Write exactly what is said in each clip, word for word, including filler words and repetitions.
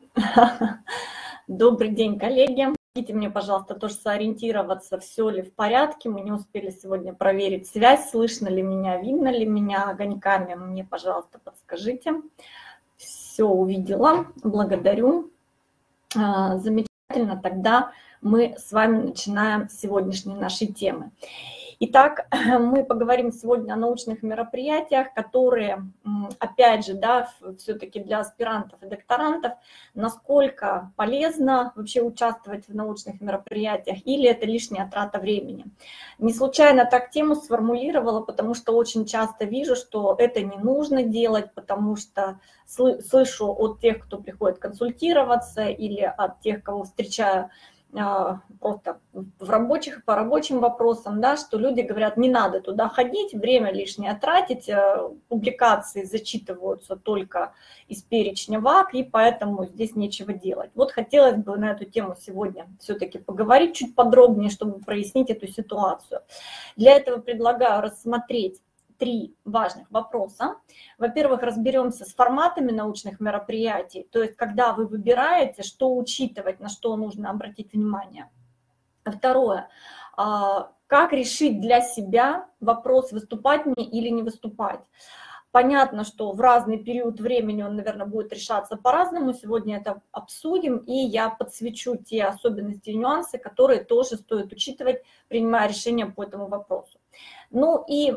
Добрый день, коллеги. Помогите мне, пожалуйста, тоже сориентироваться, все ли в порядке. Мы не успели сегодня проверить связь, слышно ли меня, видно ли меня огоньками. Мне, пожалуйста, подскажите. Все увидела, благодарю. А, Замечательно, тогда мы с вами начинаем сегодняшние наши темы. Итак, мы поговорим сегодня о научных мероприятиях, которые, опять же, да, все-таки для аспирантов и докторантов, насколько полезно вообще участвовать в научных мероприятиях, или это лишняя трата времени. Не случайно так тему сформулировала, потому что очень часто вижу, что это не нужно делать, потому что слышу от тех, кто приходит консультироваться, или от тех, кого встречаю просто в рабочих, по рабочим вопросам, да, что люди говорят, не надо туда ходить, время лишнее тратить, публикации зачитываются только из перечня ВАК, и поэтому здесь нечего делать. Вот хотелось бы на эту тему сегодня все-таки поговорить чуть подробнее, чтобы прояснить эту ситуацию. Для этого предлагаю рассмотреть три важных вопроса. Во-первых, разберемся с форматами научных мероприятий, то есть когда вы выбираете, что учитывать, на что нужно обратить внимание. Второе, как решить для себя вопрос, выступать мне или не выступать. Понятно, что в разный период времени он, наверное, будет решаться по-разному. Сегодня это обсудим, и я подсвечу те особенности и нюансы, которые тоже стоит учитывать, принимая решение по этому вопросу. Ну и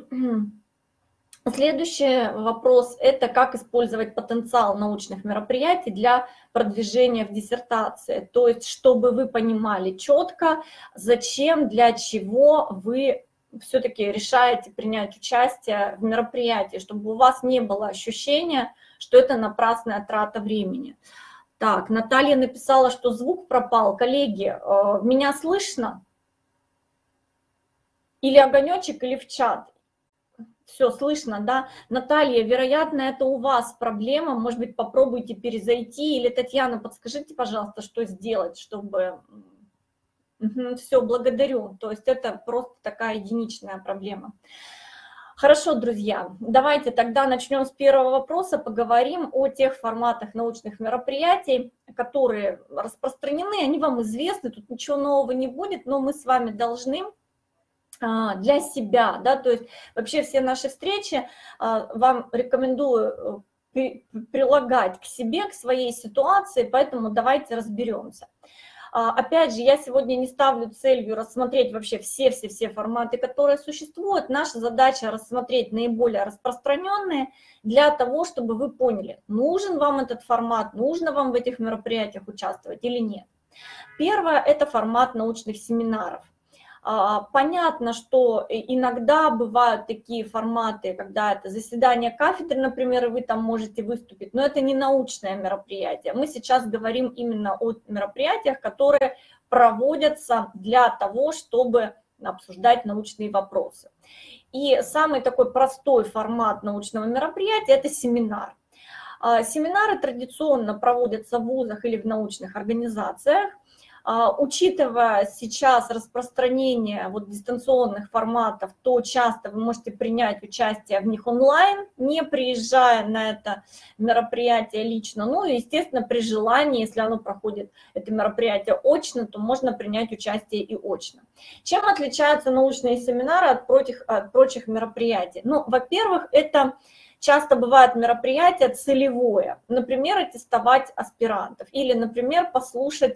следующий вопрос – это как использовать потенциал научных мероприятий для продвижения в диссертации. То есть, чтобы вы понимали четко, зачем, для чего вы все-таки решаете принять участие в мероприятии, чтобы у вас не было ощущения, что это напрасная трата времени. Так, Наталья написала, что звук пропал. Коллеги, меня слышно? Или огонечек, или в чат? Все слышно, да? Наталья, вероятно, это у вас проблема. Может быть, попробуйте перезайти. Или Татьяна, подскажите, пожалуйста, что сделать, чтобы... Угу, все, благодарю. То есть это просто такая единичная проблема. Хорошо, друзья, давайте тогда начнем с первого вопроса. Поговорим о тех форматах научных мероприятий, которые распространены. Они вам известны, тут ничего нового не будет, но мы с вами должны... для себя, да, то есть вообще все наши встречи вам рекомендую прилагать к себе, к своей ситуации, поэтому давайте разберемся. Опять же, я сегодня не ставлю целью рассмотреть вообще все-все-все форматы, которые существуют. Наша задача рассмотреть наиболее распространенные для того, чтобы вы поняли, нужен вам этот формат, нужно вам в этих мероприятиях участвовать или нет. Первое – это формат научных семинаров. Понятно, что иногда бывают такие форматы, когда это заседание кафедры, например, и вы там можете выступить, но это не научное мероприятие. Мы сейчас говорим именно о мероприятиях, которые проводятся для того, чтобы обсуждать научные вопросы. И самый такой простой формат научного мероприятия – это семинар. Семинары традиционно проводятся в вузах или в научных организациях. Учитывая сейчас распространение вот дистанционных форматов, то часто вы можете принять участие в них онлайн, не приезжая на это мероприятие лично. Ну и, естественно, при желании, если оно проходит, это мероприятие очно, то можно принять участие и очно. Чем отличаются научные семинары от прочих, от прочих мероприятий? Ну, во-первых, это... Часто бывает мероприятие целевое, например, аттестовать аспирантов или, например, послушать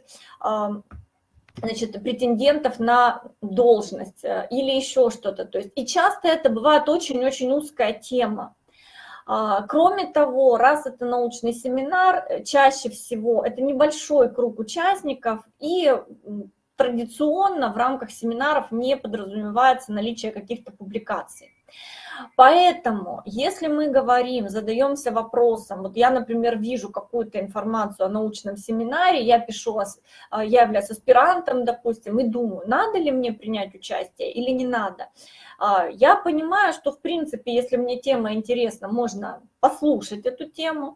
значит, претендентов на должность или еще что-то. То есть, и часто это бывает очень-очень узкая тема. Кроме того, раз это научный семинар, чаще всего это небольшой круг участников, и традиционно в рамках семинаров не подразумевается наличие каких-то публикаций. Поэтому, если мы говорим, задаемся вопросом, вот я, например, вижу какую-то информацию о научном семинаре, я пишу, я являюсь аспирантом, допустим, и думаю, надо ли мне принять участие или не надо. Я понимаю, что, в принципе, если мне тема интересна, можно послушать эту тему,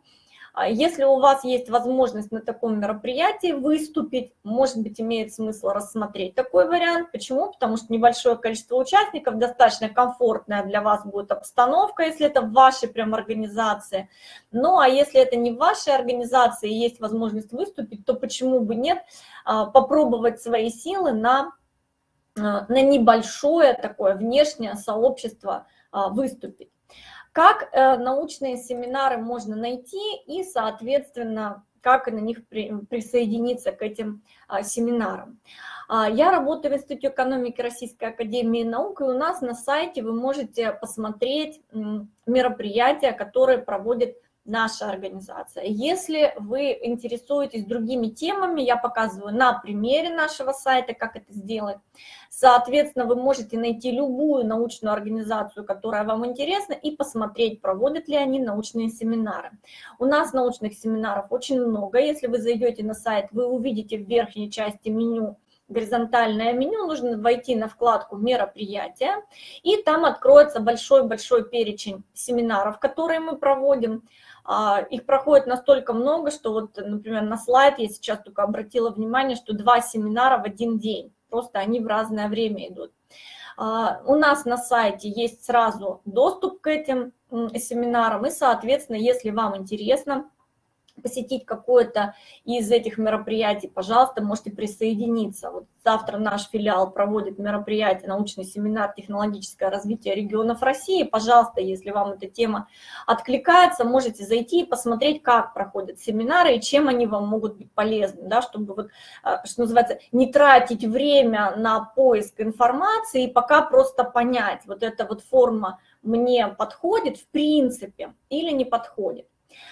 Если у вас есть возможность на таком мероприятии выступить, может быть, имеет смысл рассмотреть такой вариант. Почему? Потому что небольшое количество участников, достаточно комфортная для вас будет обстановка, если это в вашей прям организации. Ну, а если это не в вашей организации, есть возможность выступить, то почему бы нет, попробовать свои силы на, на небольшое такое внешнее сообщество выступить. Как э, научные семинары можно найти и, соответственно, как на них при, присоединиться к этим а, семинарам. А, я работаю в Институте экономики Российской академии наук, и у нас на сайте вы можете посмотреть м, мероприятия, которые проводит наша организация. Если вы интересуетесь другими темами, я показываю на примере нашего сайта, как это сделать. Соответственно, вы можете найти любую научную организацию, которая вам интересна, и посмотреть, проводят ли они научные семинары. У нас научных семинаров очень много. Если вы зайдете на сайт, вы увидите в верхней части меню горизонтальное меню, нужно войти на вкладку «Мероприятия», и там откроется большой-большой перечень семинаров, которые мы проводим. Их проходит настолько много, что вот, например, на слайд я сейчас только обратила внимание, что два семинара в один день, просто они в разное время идут. У нас на сайте есть сразу доступ к этим семинарам, и, соответственно, если вам интересно посетить какое-то из этих мероприятий, пожалуйста, можете присоединиться. Вот завтра наш филиал проводит мероприятие, научный семинар «Технологическое развитие регионов России». Пожалуйста, если вам эта тема откликается, можете зайти и посмотреть, как проходят семинары и чем они вам могут быть полезны, да, чтобы, вот, что называется, не тратить время на поиск информации и пока просто понять, вот эта вот форма мне подходит в принципе или не подходит.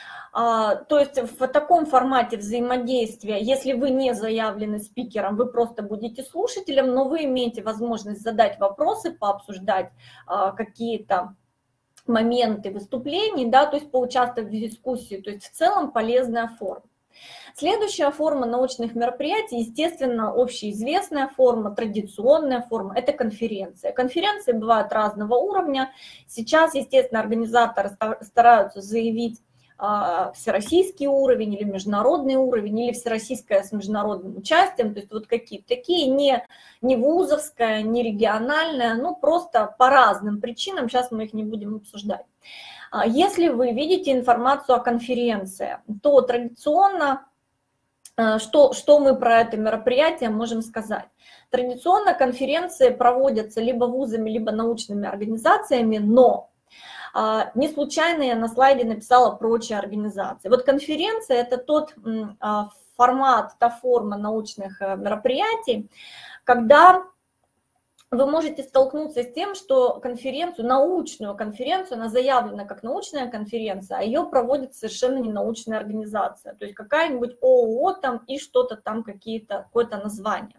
То есть в таком формате взаимодействия, если вы не заявлены спикером, вы просто будете слушателем, но вы имеете возможность задать вопросы, пообсуждать какие-то моменты выступлений, да, то есть поучаствовать в дискуссии, то есть в целом полезная форма. Следующая форма научных мероприятий, естественно, общеизвестная форма, традиционная форма – это конференция. Конференции бывают разного уровня. Сейчас, естественно, организаторы стараются заявить всероссийский уровень или международный уровень, или всероссийское с международным участием, то есть вот какие-то такие, не, не вузовская, не региональная, ну просто по разным причинам, сейчас мы их не будем обсуждать. Если вы видите информацию о конференции, то традиционно, что, что мы про это мероприятие можем сказать? Традиционно конференции проводятся либо вузами, либо научными организациями, но не случайно я на слайде написала «прочие организации». Вот конференция – это тот формат, та форма научных мероприятий, когда вы можете столкнуться с тем, что конференцию, научную конференцию, она заявлена как научная конференция, а ее проводит совершенно не научная организация. То есть какая-нибудь ООО там и что-то там, какие-то, какое-то название.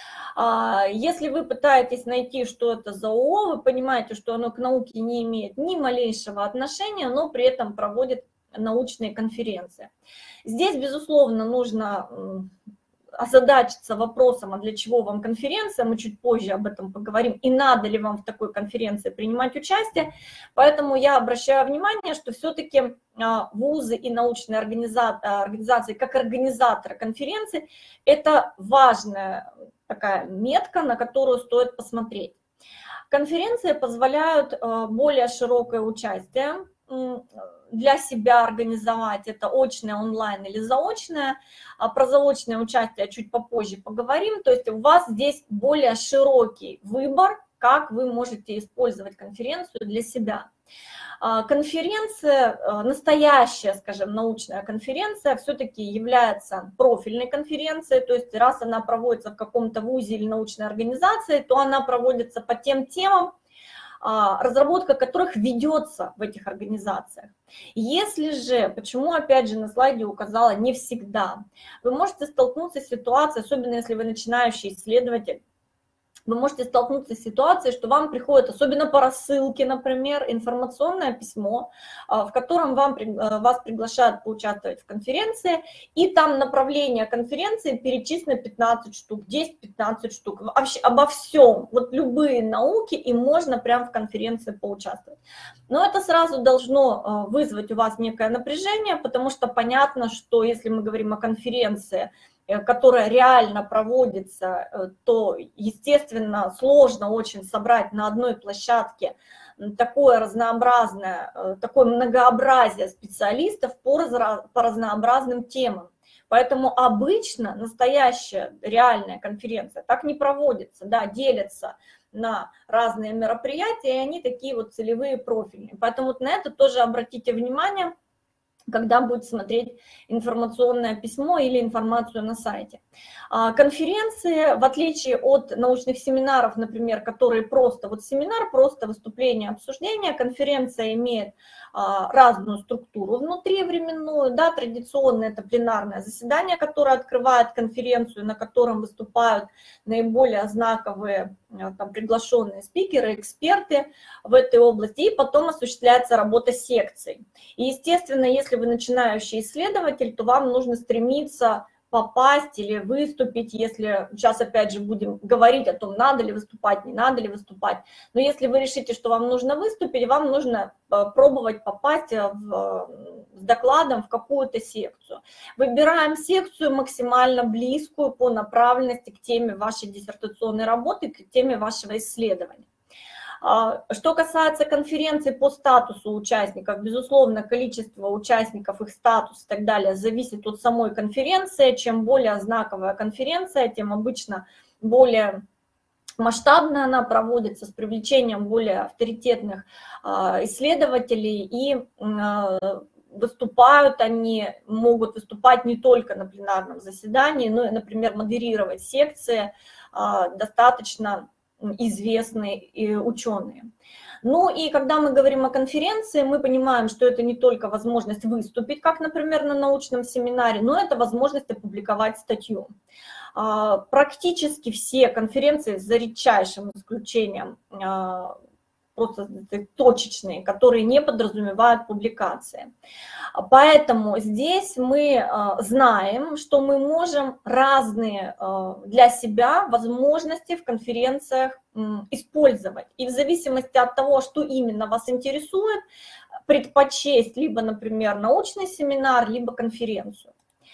Если вы пытаетесь найти, что это за ООО, вы понимаете, что оно к науке не имеет ни малейшего отношения, но при этом проводит научные конференции. Здесь, безусловно, нужно озадачиться вопросом, а для чего вам конференция, мы чуть позже об этом поговорим, и надо ли вам в такой конференции принимать участие. Поэтому я обращаю внимание, что все-таки вузы и научные организации, как организаторы конференции, это важная такая метка, на которую стоит посмотреть. Конференции позволяют более широкое участие для себя организовать, это очное, онлайн или заочное. Про заочное участие чуть попозже поговорим, то есть у вас здесь более широкий выбор, как вы можете использовать конференцию для себя. Конференция, настоящая, скажем, научная конференция все-таки является профильной конференцией, то есть раз она проводится в каком-то вузе или научной организации, то она проводится по тем темам, разработка которых ведется в этих организациях. Если же, почему опять же на слайде указала не всегда, вы можете столкнуться с ситуацией, особенно если вы начинающий исследователь, вы можете столкнуться с ситуацией, что вам приходит, особенно по рассылке, например, информационное письмо, в котором вам, вас приглашают поучаствовать в конференции, и там направление конференции перечислено пятнадцать штук, десять-пятнадцать штук, вообще обо всем, вот любые науки, и можно прямо в конференции поучаствовать. Но это сразу должно вызвать у вас некое напряжение, потому что понятно, что если мы говорим о конференции, которая реально проводится, то, естественно, сложно очень собрать на одной площадке такое разнообразное, такое многообразие специалистов по, разра... по разнообразным темам. Поэтому обычно настоящая реальная конференция так не проводится, да, делятся на разные мероприятия, и они такие вот целевые, профильные. Поэтому вот на это тоже обратите внимание, когда будете смотреть информационное письмо или информацию на сайте. Конференции, в отличие от научных семинаров, например, которые просто вот семинар, просто выступление, обсуждение, конференция имеет разную структуру внутри временную, да, традиционно это пленарное заседание, которое открывает конференцию, на котором выступают наиболее знаковые там, приглашенные спикеры, эксперты в этой области, и потом осуществляется работа секций. И, естественно, если вы начинающий исследователь, то вам нужно стремиться попасть или выступить, если сейчас опять же будем говорить о том, надо ли выступать, не надо ли выступать. Но если вы решите, что вам нужно выступить, вам нужно пробовать попасть в, с докладом в какую-то секцию. Выбираем секцию максимально близкую по направленности к теме вашей диссертационной работы, к теме вашего исследования. Что касается конференций по статусу участников, безусловно, количество участников, их статус и так далее зависит от самой конференции. Чем более знаковая конференция, тем обычно более масштабно она проводится с привлечением более авторитетных исследователей, и выступают они, могут выступать не только на пленарном заседании, но и, например, модерировать секции достаточно известные ученые. Ну и когда мы говорим о конференции, мы понимаем, что это не только возможность выступить, как, например, на научном семинаре, но это возможность опубликовать статью. Практически все конференции, за редчайшим исключением, просто точечные, которые не подразумевают публикации. Поэтому здесь мы знаем, что мы можем разные для себя возможности в конференциях использовать. И в зависимости от того, что именно вас интересует, предпочесть либо, например, научный семинар, либо конференцию.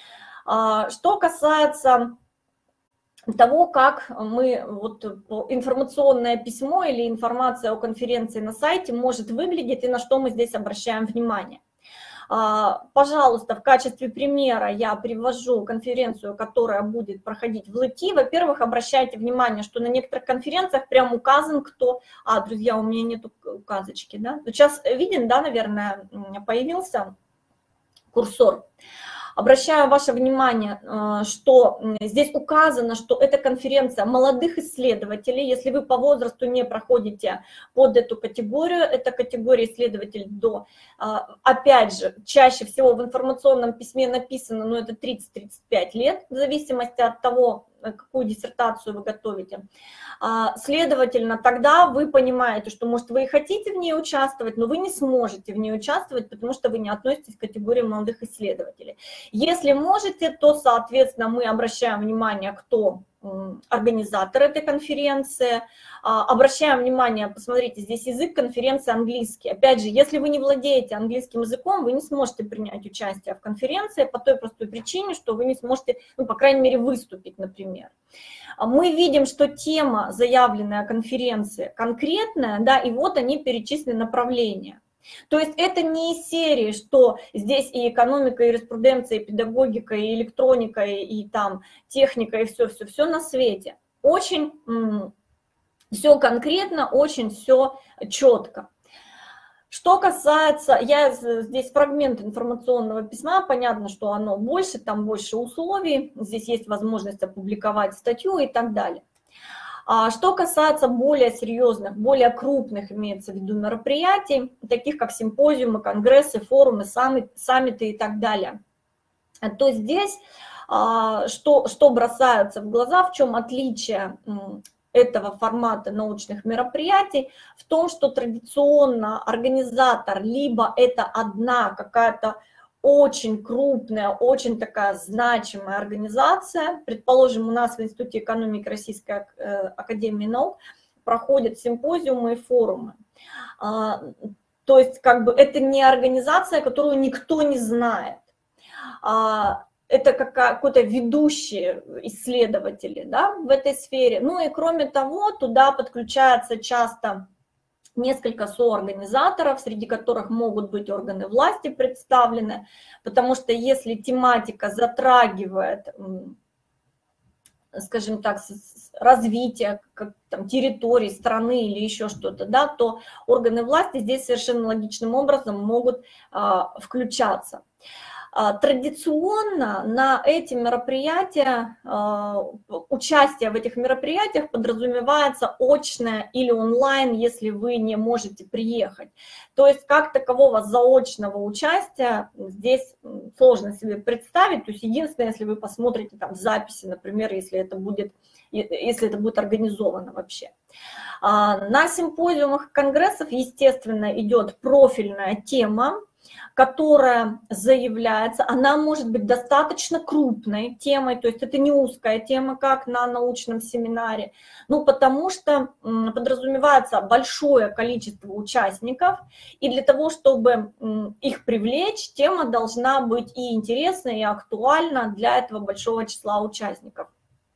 Что касается того, как мы, вот информационное письмо или информация о конференции на сайте может выглядеть и на что мы здесь обращаем внимание. Пожалуйста, в качестве примера я привожу конференцию, которая будет проходить в ЛЭТИ. Во-первых, обращайте внимание, что на некоторых конференциях прям указан кто... А, друзья, у меня нету указочки, да? Сейчас виден, да, наверное, появился курсор. Обращаю ваше внимание, что здесь указано, что это конференция молодых исследователей. Если вы по возрасту не проходите под эту категорию, это категория исследователей до, опять же, чаще всего в информационном письме написано, ну, это тридцать-тридцать пять лет, в зависимости от того, какую диссертацию вы готовите. Следовательно, тогда вы понимаете, что, может, вы и хотите в ней участвовать, но вы не сможете в ней участвовать, потому что вы не относитесь к категории молодых исследователей. Если можете, то, соответственно, мы обращаем внимание, кто организатор этой конференции. Обращаем внимание, посмотрите, здесь язык конференции английский. Опять же, если вы не владеете английским языком, вы не сможете принять участие в конференции по той простой причине, что вы не сможете, ну, по крайней мере, выступить, например. Мы видим, что тема, заявленная конференции, конкретная, да, и вот они перечислены направления. То есть это не из серии, что здесь и экономика, и юриспруденция, и педагогика, и электроника, и, и там техника, и все-все-все на свете. Очень все конкретно, очень все четко. Что касается, я здесь фрагмент информационного письма, понятно, что оно больше, там больше условий, здесь есть возможность опубликовать статью и так далее. А что касается более серьезных, более крупных, имеется в виду, мероприятий, таких как симпозиумы, конгрессы, форумы, саммиты и так далее, то здесь что, что бросается в глаза, в чем отличие этого формата научных мероприятий в том, что традиционно организатор либо это одна какая-то очень крупная, очень такая значимая организация. Предположим, у нас в Институте экономики Российской академии наук проходят симпозиумы и форумы. То есть как бы это не организация, которую никто не знает. Это какой-то ведущие исследователи, да, в этой сфере. Ну и кроме того, туда подключаются часто несколько соорганизаторов, среди которых могут быть органы власти представлены, потому что если тематика затрагивает, скажем так, развитие как, там, территории, страны или еще что-то, да, то органы власти здесь совершенно логичным образом могут а, включаться. Традиционно на эти мероприятия, участие в этих мероприятиях подразумевается очное или онлайн, если вы не можете приехать. То есть как такового заочного участия здесь сложно себе представить. То есть единственное, если вы посмотрите там записи, например, если это будет, если это будет организовано вообще. На симпозиумах и конгрессах, естественно, идет профильная тема, которая заявляется, она может быть достаточно крупной темой, то есть это не узкая тема, как на научном семинаре, ну, потому что подразумевается большое количество участников, и для того, чтобы их привлечь, тема должна быть и интересна, и актуальна для этого большого числа участников.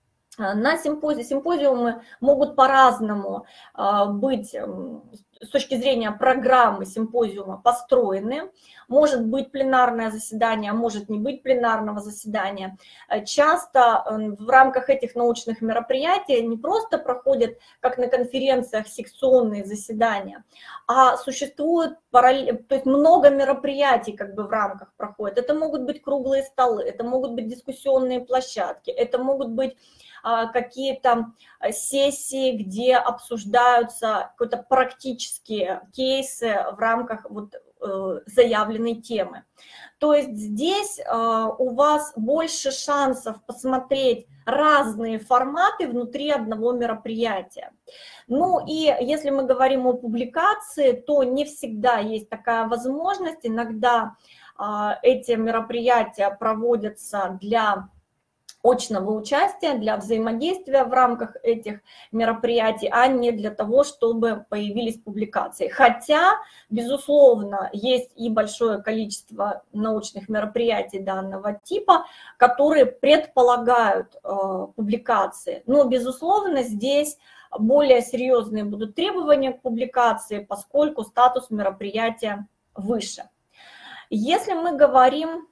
На симпози... симпозиумы могут по-разному быть с точки зрения программы симпозиума построены. Может быть пленарное заседание, может не быть пленарного заседания. Часто в рамках этих научных мероприятий не просто проходят, как на конференциях, секционные заседания, а существует параллель... то есть много мероприятий как бы в рамках проходит. Это могут быть круглые столы, это могут быть дискуссионные площадки, это могут быть какие-то сессии, где обсуждаются какие-то практические кейсы в рамках вот заявленной темы. То есть здесь у вас больше шансов посмотреть разные форматы внутри одного мероприятия. Ну и если мы говорим о публикации, то не всегда есть такая возможность. Иногда эти мероприятия проводятся для очного участия, для взаимодействия в рамках этих мероприятий, а не для того, чтобы появились публикации. Хотя, безусловно, есть и большое количество научных мероприятий данного типа, которые предполагают э, публикации. Но, безусловно, здесь более серьезные будут требования к публикации, поскольку статус мероприятия выше. Если мы говорим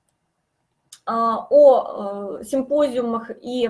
о симпозиумах и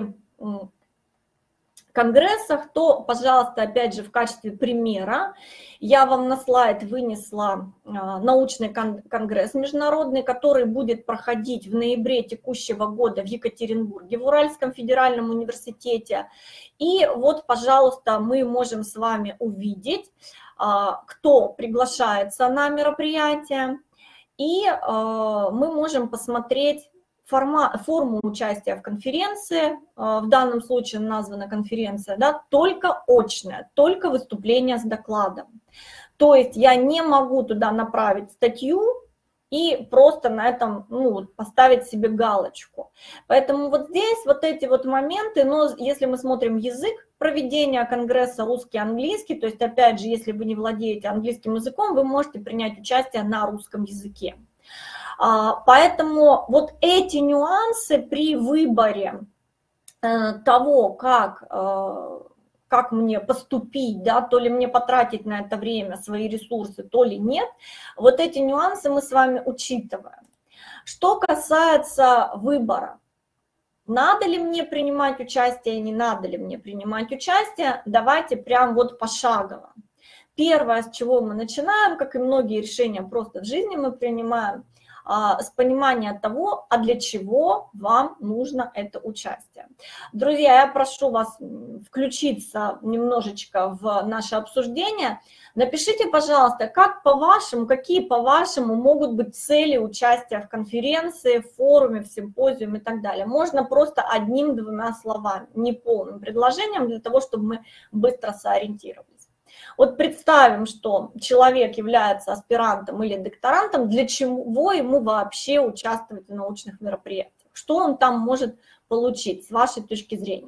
конгрессах, то, пожалуйста, опять же, в качестве примера я вам на слайд вынесла научный конгресс международный, который будет проходить в ноябре текущего года в Екатеринбурге, в Уральском федеральном университете. И вот, пожалуйста, мы можем с вами увидеть, кто приглашается на мероприятие, и мы можем посмотреть Форма, форму участия в конференции, в данном случае названа конференция, да, только очная, только выступление с докладом. То есть я не могу туда направить статью и просто на этом ну, поставить себе галочку. Поэтому вот здесь вот эти вот моменты, но если мы смотрим язык проведения конгресса русский, английский, то есть опять же, если вы не владеете английским языком, вы можете принять участие на русском языке. Поэтому вот эти нюансы при выборе того, как, как мне поступить, да, то ли мне потратить на это время, свои ресурсы, то ли нет, вот эти нюансы мы с вами учитываем. Что касается выбора, надо ли мне принимать участие, не надо ли мне принимать участие, давайте прям вот пошагово. Первое, с чего мы начинаем, как и многие решения просто в жизни мы принимаем, а, с понимания того, а для чего вам нужно это участие. Друзья, я прошу вас включиться немножечко в наше обсуждение. Напишите, пожалуйста, как по-вашему, какие по-вашему могут быть цели участия в конференции, в форуме, в симпозиуме и так далее. Можно просто одним-двумя словами, не полным предложением, для того, чтобы мы быстро сориентировались. Вот представим, что человек является аспирантом или докторантом, для чего ему вообще участвовать в научных мероприятиях? Что он там может получить с вашей точки зрения?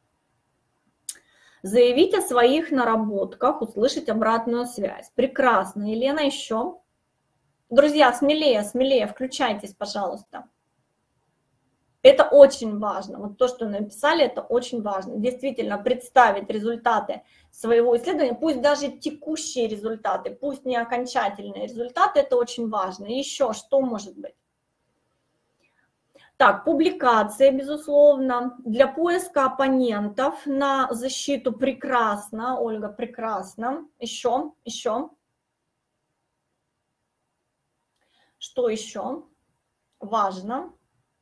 Заявить о своих наработках, услышать обратную связь. Прекрасно. Елена, еще? Друзья, смелее, смелее, включайтесь, пожалуйста. Это очень важно. Вот то, что написали, это очень важно. Действительно, представить результаты своего исследования, пусть даже текущие результаты, пусть не окончательные результаты, это очень важно. Еще что может быть? Так, публикация, безусловно, для поиска оппонентов на защиту прекрасно, Ольга, прекрасно. Еще, еще. Что еще? Важно.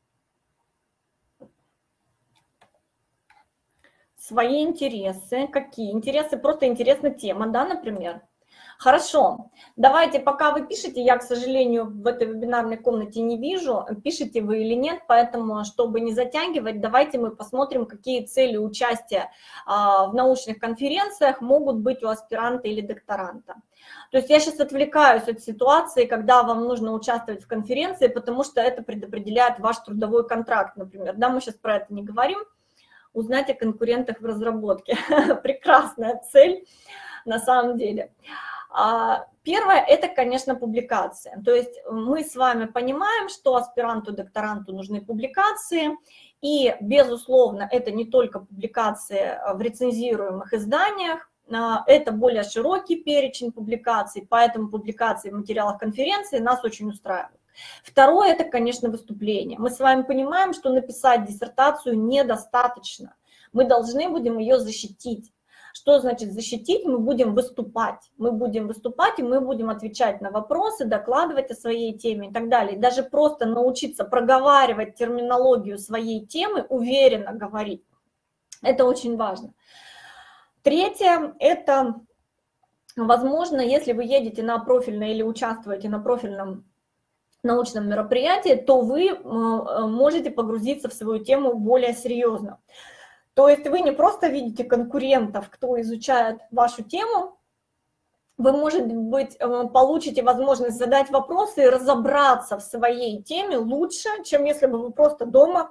Свои интересы. Какие интересы? Просто интересна тема, да, например? Хорошо, давайте, пока вы пишете, я, к сожалению, в этой вебинарной комнате не вижу, пишете вы или нет, поэтому, чтобы не затягивать, давайте мы посмотрим, какие цели участия в научных конференциях могут быть у аспиранта или докторанта. То есть я сейчас отвлекаюсь от ситуации, когда вам нужно участвовать в конференции, потому что это предопределяет ваш трудовой контракт, например. Да, мы сейчас про это не говорим. Узнать о конкурентах в разработке. Прекрасная цель на самом деле. Первое – это, конечно, публикация. То есть мы с вами понимаем, что аспиранту, докторанту нужны публикации, и, безусловно, это не только публикации в рецензируемых изданиях, это более широкий перечень публикаций, поэтому публикации в материалах конференции нас очень устраивают. Второе – это, конечно, выступление. Мы с вами понимаем, что написать диссертацию недостаточно. Мы должны будем ее защитить. Что значит защитить? Мы будем выступать. Мы будем выступать, и мы будем отвечать на вопросы, докладывать о своей теме и так далее. И даже просто научиться проговаривать терминологию своей темы, уверенно говорить. Это очень важно. Третье – это, возможно, если вы едете на профильное или участвуете на профильном научном мероприятии, то вы можете погрузиться в свою тему более серьезно. То есть вы не просто видите конкурентов, кто изучает вашу тему, вы, может быть, получите возможность задать вопросы и разобраться в своей теме лучше, чем если бы вы просто дома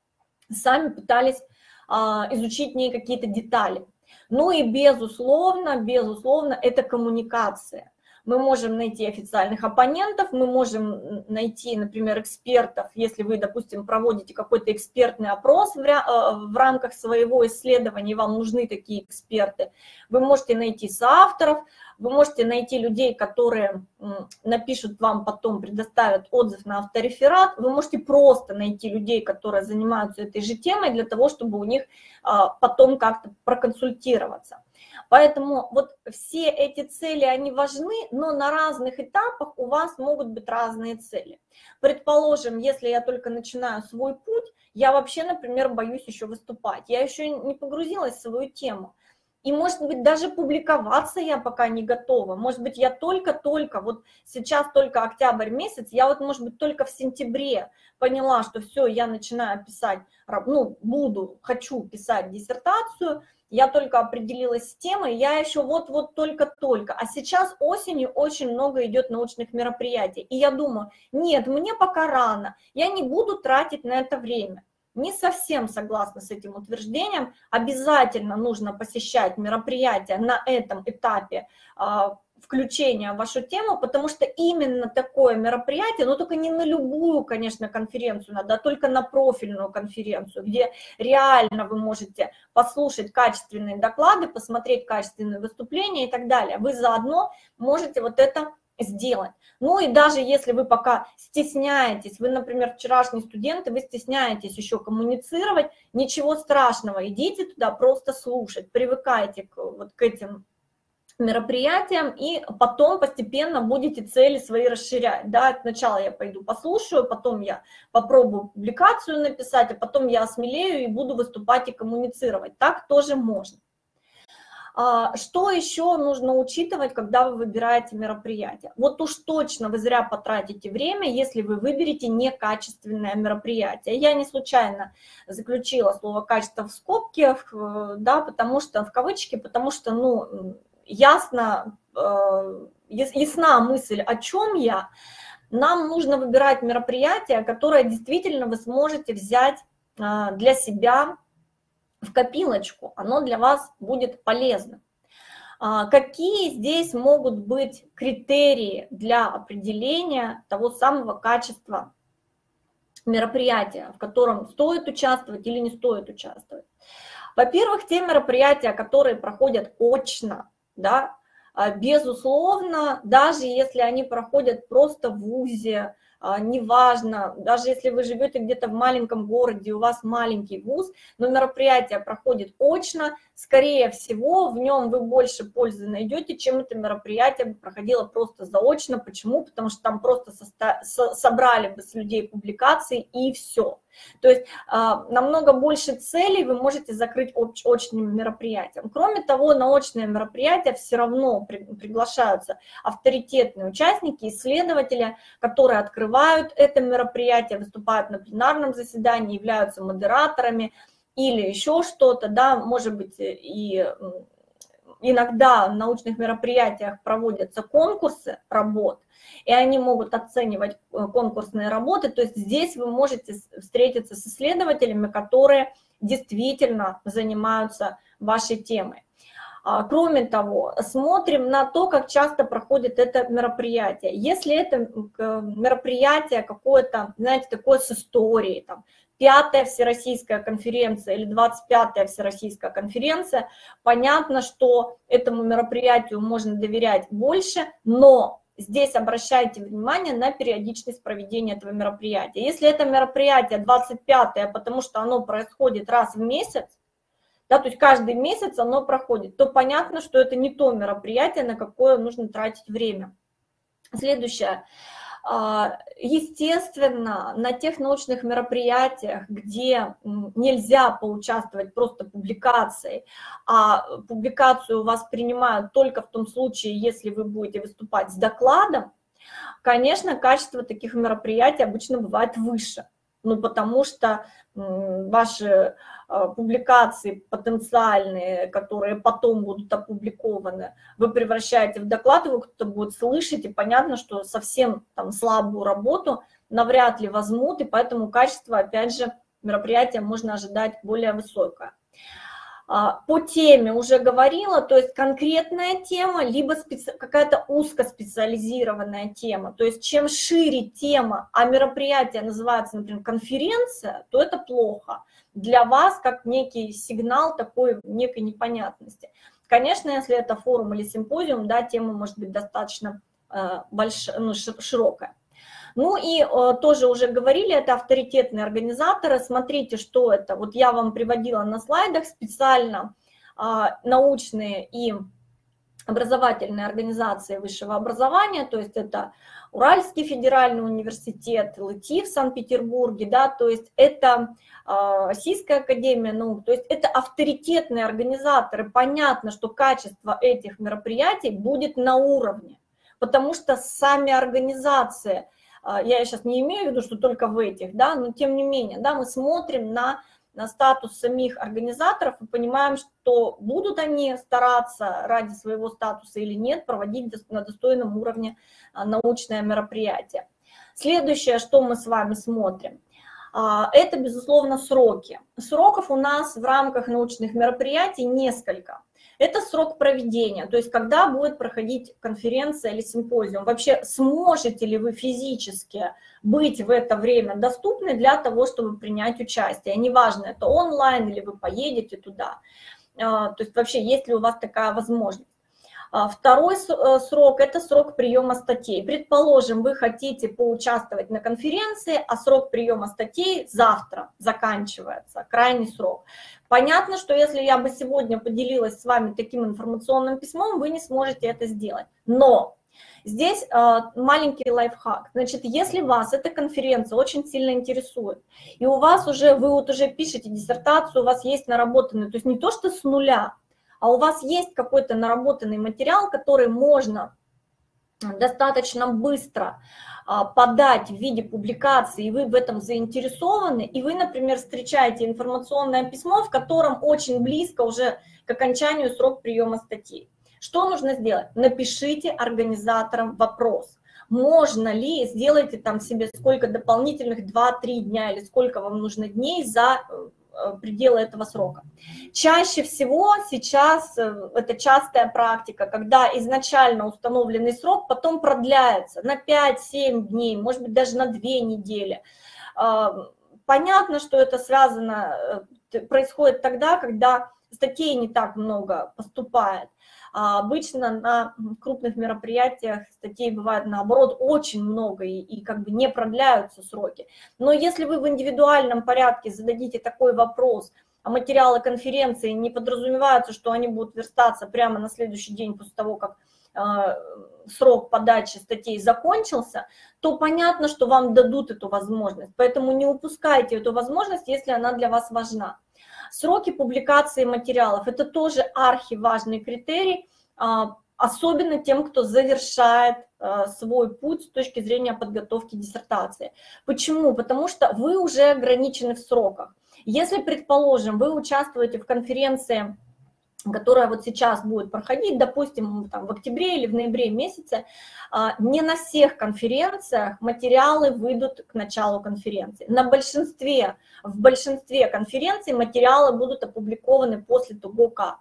сами пытались изучить в ней какие-то детали. Ну и безусловно, безусловно, это коммуникация. Мы можем найти официальных оппонентов, мы можем найти, например, экспертов, если вы, допустим, проводите какой-то экспертный опрос в, в рамках своего исследования, и вам нужны такие эксперты. Вы можете найти соавторов, вы можете найти людей, которые напишут вам потом, предоставят отзыв на автореферат. Вы можете просто найти людей, которые занимаются этой же темой, для того, чтобы у них потом как-то проконсультироваться. Поэтому вот все эти цели, они важны, но на разных этапах у вас могут быть разные цели. Предположим, если я только начинаю свой путь, я вообще, например, боюсь еще выступать, я еще не погрузилась в свою тему. И, может быть, даже публиковаться я пока не готова. Может быть, я только-только, вот сейчас только октябрь месяц, я вот, может быть, только в сентябре поняла, что все, я начинаю писать, ну, буду, хочу писать диссертацию, я только определилась с темой, я еще вот-вот только-только. А сейчас осенью очень много идет научных мероприятий. И я думаю, нет, мне пока рано, я не буду тратить на это время. Не совсем согласна с этим утверждением. Обязательно нужно посещать мероприятия на этом этапе включения в вашу тему, потому что именно такое мероприятие, но только не на любую, конечно, конференцию надо, а только на профильную конференцию, где реально вы можете послушать качественные доклады, посмотреть качественные выступления и так далее. Вы заодно можете вот это сделать. Ну и даже если вы пока стесняетесь, вы, например, вчерашний студент, и вы стесняетесь еще коммуницировать, ничего страшного, идите туда просто слушать, привыкайте к, вот к этим мероприятиям, и потом постепенно будете цели свои расширять. Да? Сначала я пойду послушаю, потом я попробую публикацию написать, а потом я осмелею и буду выступать и коммуницировать. Так тоже можно. Что еще нужно учитывать, когда вы выбираете мероприятие? Вот уж точно вы зря потратите время, если вы выберете некачественное мероприятие. Я не случайно заключила слово «качество» в скобки, да, потому что, в кавычки, потому что, ну, ясно, ясна мысль, о чем я. Нам нужно выбирать мероприятие, которое действительно вы сможете взять для себя в копилочку, оно для вас будет полезно. Какие здесь могут быть критерии для определения того самого качества мероприятия, в котором стоит участвовать или не стоит участвовать? Во-первых, те мероприятия, которые проходят очно, да, безусловно, даже если они проходят просто в вузе, неважно, даже если вы живете где-то в маленьком городе, у вас маленький вуз, но мероприятие проходит очно, скорее всего, в нем вы больше пользы найдете, чем это мероприятие проходило просто заочно. Почему? Потому что там просто собрали бы с людей публикации и все. То есть намного больше целей вы можете закрыть очным мероприятием. Кроме того, на очные мероприятия все равно приглашаются авторитетные участники, исследователи, которые открывают это мероприятие, выступают на пленарном заседании, являются модераторами или еще что-то, да, может быть, и иногда в научных мероприятиях проводятся конкурсы работ, и они могут оценивать конкурсные работы, то есть здесь вы можете встретиться с исследователями, которые действительно занимаются вашей темой. Кроме того, смотрим на то, как часто проходит это мероприятие. Если это мероприятие какое-то, знаете, такое с историей, там, пятая Всероссийская конференция или двадцать пятая Всероссийская конференция, понятно, что этому мероприятию можно доверять больше, но здесь обращайте внимание на периодичность проведения этого мероприятия. Если это мероприятие двадцать пятое, потому что оно происходит раз в месяц, да, то есть каждый месяц оно проходит, то понятно, что это не то мероприятие, на какое нужно тратить время. Следующее. Естественно, на тех научных мероприятиях, где нельзя поучаствовать просто публикацией, а публикацию у вас принимают только в том случае, если вы будете выступать с докладом, конечно, качество таких мероприятий обычно бывает выше. Ну, потому что ваши публикации потенциальные, которые потом будут опубликованы, вы превращаете в доклад, его кто-то будет слышать, и понятно, что совсем там слабую работу навряд ли возьмут, и поэтому качество, опять же, мероприятия можно ожидать более высокое. По теме уже говорила, то есть конкретная тема, либо специ... какая-то узкоспециализированная тема. То есть чем шире тема, а мероприятие называется, например, конференция, то это плохо для вас, как некий сигнал такой некой непонятности. Конечно, если это форум или симпозиум, да, тема может быть достаточно э, большая, ну, широкая. Ну и э, тоже уже говорили, это авторитетные организаторы. Смотрите, что это. Вот я вам приводила на слайдах специально э, научные и образовательные организации высшего образования, то есть это Уральский федеральный университет, ЛИТИ в Санкт-Петербурге, да, то есть это э, Российская академия наук, то есть это авторитетные организаторы. Понятно, что качество этих мероприятий будет на уровне, потому что сами организации, я сейчас не имею в виду, что только в этих, да, но тем не менее, да, мы смотрим на, на статус самих организаторов и понимаем, что будут они стараться ради своего статуса или нет проводить на достойном уровне научное мероприятие. Следующее, что мы с вами смотрим, это, безусловно, сроки. Сроков у нас в рамках научных мероприятий несколько. Это срок проведения, то есть когда будет проходить конференция или симпозиум. Вообще, сможете ли вы физически быть в это время доступны для того, чтобы принять участие? Неважно, это онлайн или вы поедете туда. То есть вообще, есть ли у вас такая возможность? Второй срок – это срок приема статей. Предположим, вы хотите поучаствовать на конференции, а срок приема статей завтра заканчивается, крайний срок. Понятно, что если я бы сегодня поделилась с вами таким информационным письмом, вы не сможете это сделать. Но здесь маленький лайфхак. Значит, если вас эта конференция очень сильно интересует, и у вас уже, вы вот уже пишете диссертацию, у вас есть наработанный, то есть не то, что с нуля, а у вас есть какой-то наработанный материал, который можно достаточно быстро подать в виде публикации, и вы в этом заинтересованы, и вы, например, встречаете информационное письмо, в котором очень близко уже к окончанию срок приема статей. Что нужно сделать? Напишите организаторам вопрос. Можно ли, сделайте там себе сколько дополнительных, два-три дня или сколько вам нужно дней за пределы этого срока. Чаще всего сейчас это частая практика, когда изначально установленный срок потом продляется на пять-семь дней, может быть даже на две недели. Понятно, что это связано, происходит тогда, когда статей не так много поступает. А обычно на крупных мероприятиях статей бывает наоборот очень много и, и как бы не продляются сроки. Но если вы в индивидуальном порядке зададите такой вопрос, а материалы конференции не подразумеваются, что они будут верстаться прямо на следующий день после того, как э, срок подачи статей закончился, то понятно, что вам дадут эту возможность. Поэтому не упускайте эту возможность, если она для вас важна. Сроки публикации материалов – это тоже архиважный критерий, особенно тем, кто завершает свой путь с точки зрения подготовки диссертации. Почему? Потому что вы уже ограничены в сроках. Если, предположим, вы участвуете в конференции, которая вот сейчас будет проходить, допустим, там, в октябре или в ноябре месяце, не на всех конференциях материалы выйдут к началу конференции. На большинстве, в большинстве конференций материалы будут опубликованы после того, как.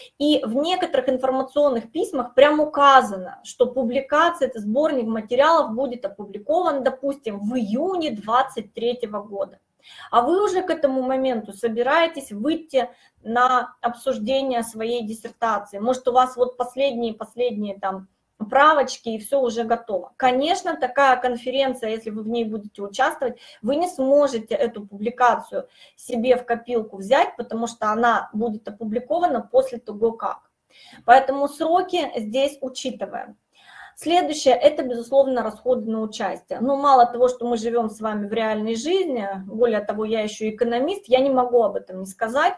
И в некоторых информационных письмах прям указано, что публикация, это сборник материалов будет опубликован, допустим, в июне две тысячи двадцать третьего года. А вы уже к этому моменту собираетесь выйти на обсуждение своей диссертации. Может, у вас вот последние-последние там правочки, и все уже готово. Конечно, такая конференция, если вы в ней будете участвовать, вы не сможете эту публикацию себе в копилку взять, потому что она будет опубликована после того, как. Поэтому сроки здесь учитываем. Следующее – это, безусловно, расходы на участие. Но мало того, что мы живем с вами в реальной жизни, более того, я еще экономист, я не могу об этом не сказать,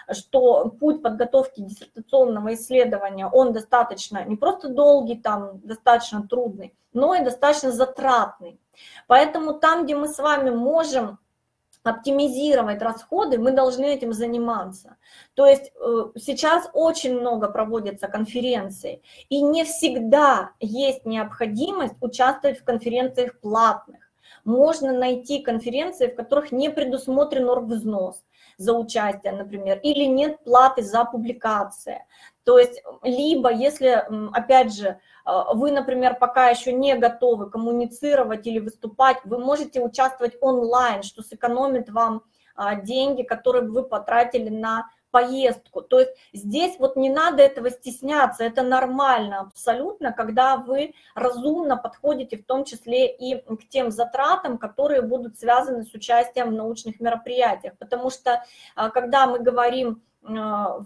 что путь подготовки диссертационного исследования, он достаточно не просто долгий, там, достаточно трудный, но и достаточно затратный. Поэтому там, где мы с вами можем оптимизировать расходы, мы должны этим заниматься. То есть сейчас очень много проводится конференций, и не всегда есть необходимость участвовать в конференциях платных. Можно найти конференции, в которых не предусмотрен оргвзнос за участие, например, или нет платы за публикации. То есть либо, если, опять же, вы, например, пока еще не готовы коммуницировать или выступать, вы можете участвовать онлайн, что сэкономит вам деньги, которые вы потратили на поездку. То есть здесь вот не надо этого стесняться, это нормально абсолютно, когда вы разумно подходите в том числе и к тем затратам, которые будут связаны с участием в научных мероприятиях. Потому что когда мы говорим в,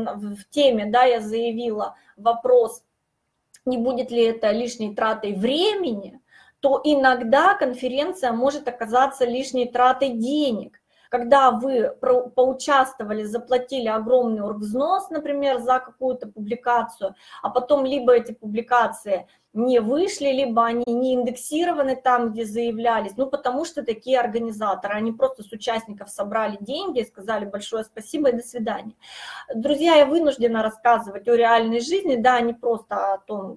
в теме, да, я заявила вопрос, не будет ли это лишней тратой времени, то иногда конференция может оказаться лишней тратой денег. Когда вы поучаствовали, заплатили огромный оргвзнос, например, за какую-то публикацию, а потом либо эти публикации не вышли, либо они не индексированы там, где заявлялись, ну потому что такие организаторы, они просто с участников собрали деньги и сказали большое спасибо и до свидания. Друзья, я вынуждена рассказывать о реальной жизни, да, не просто о том,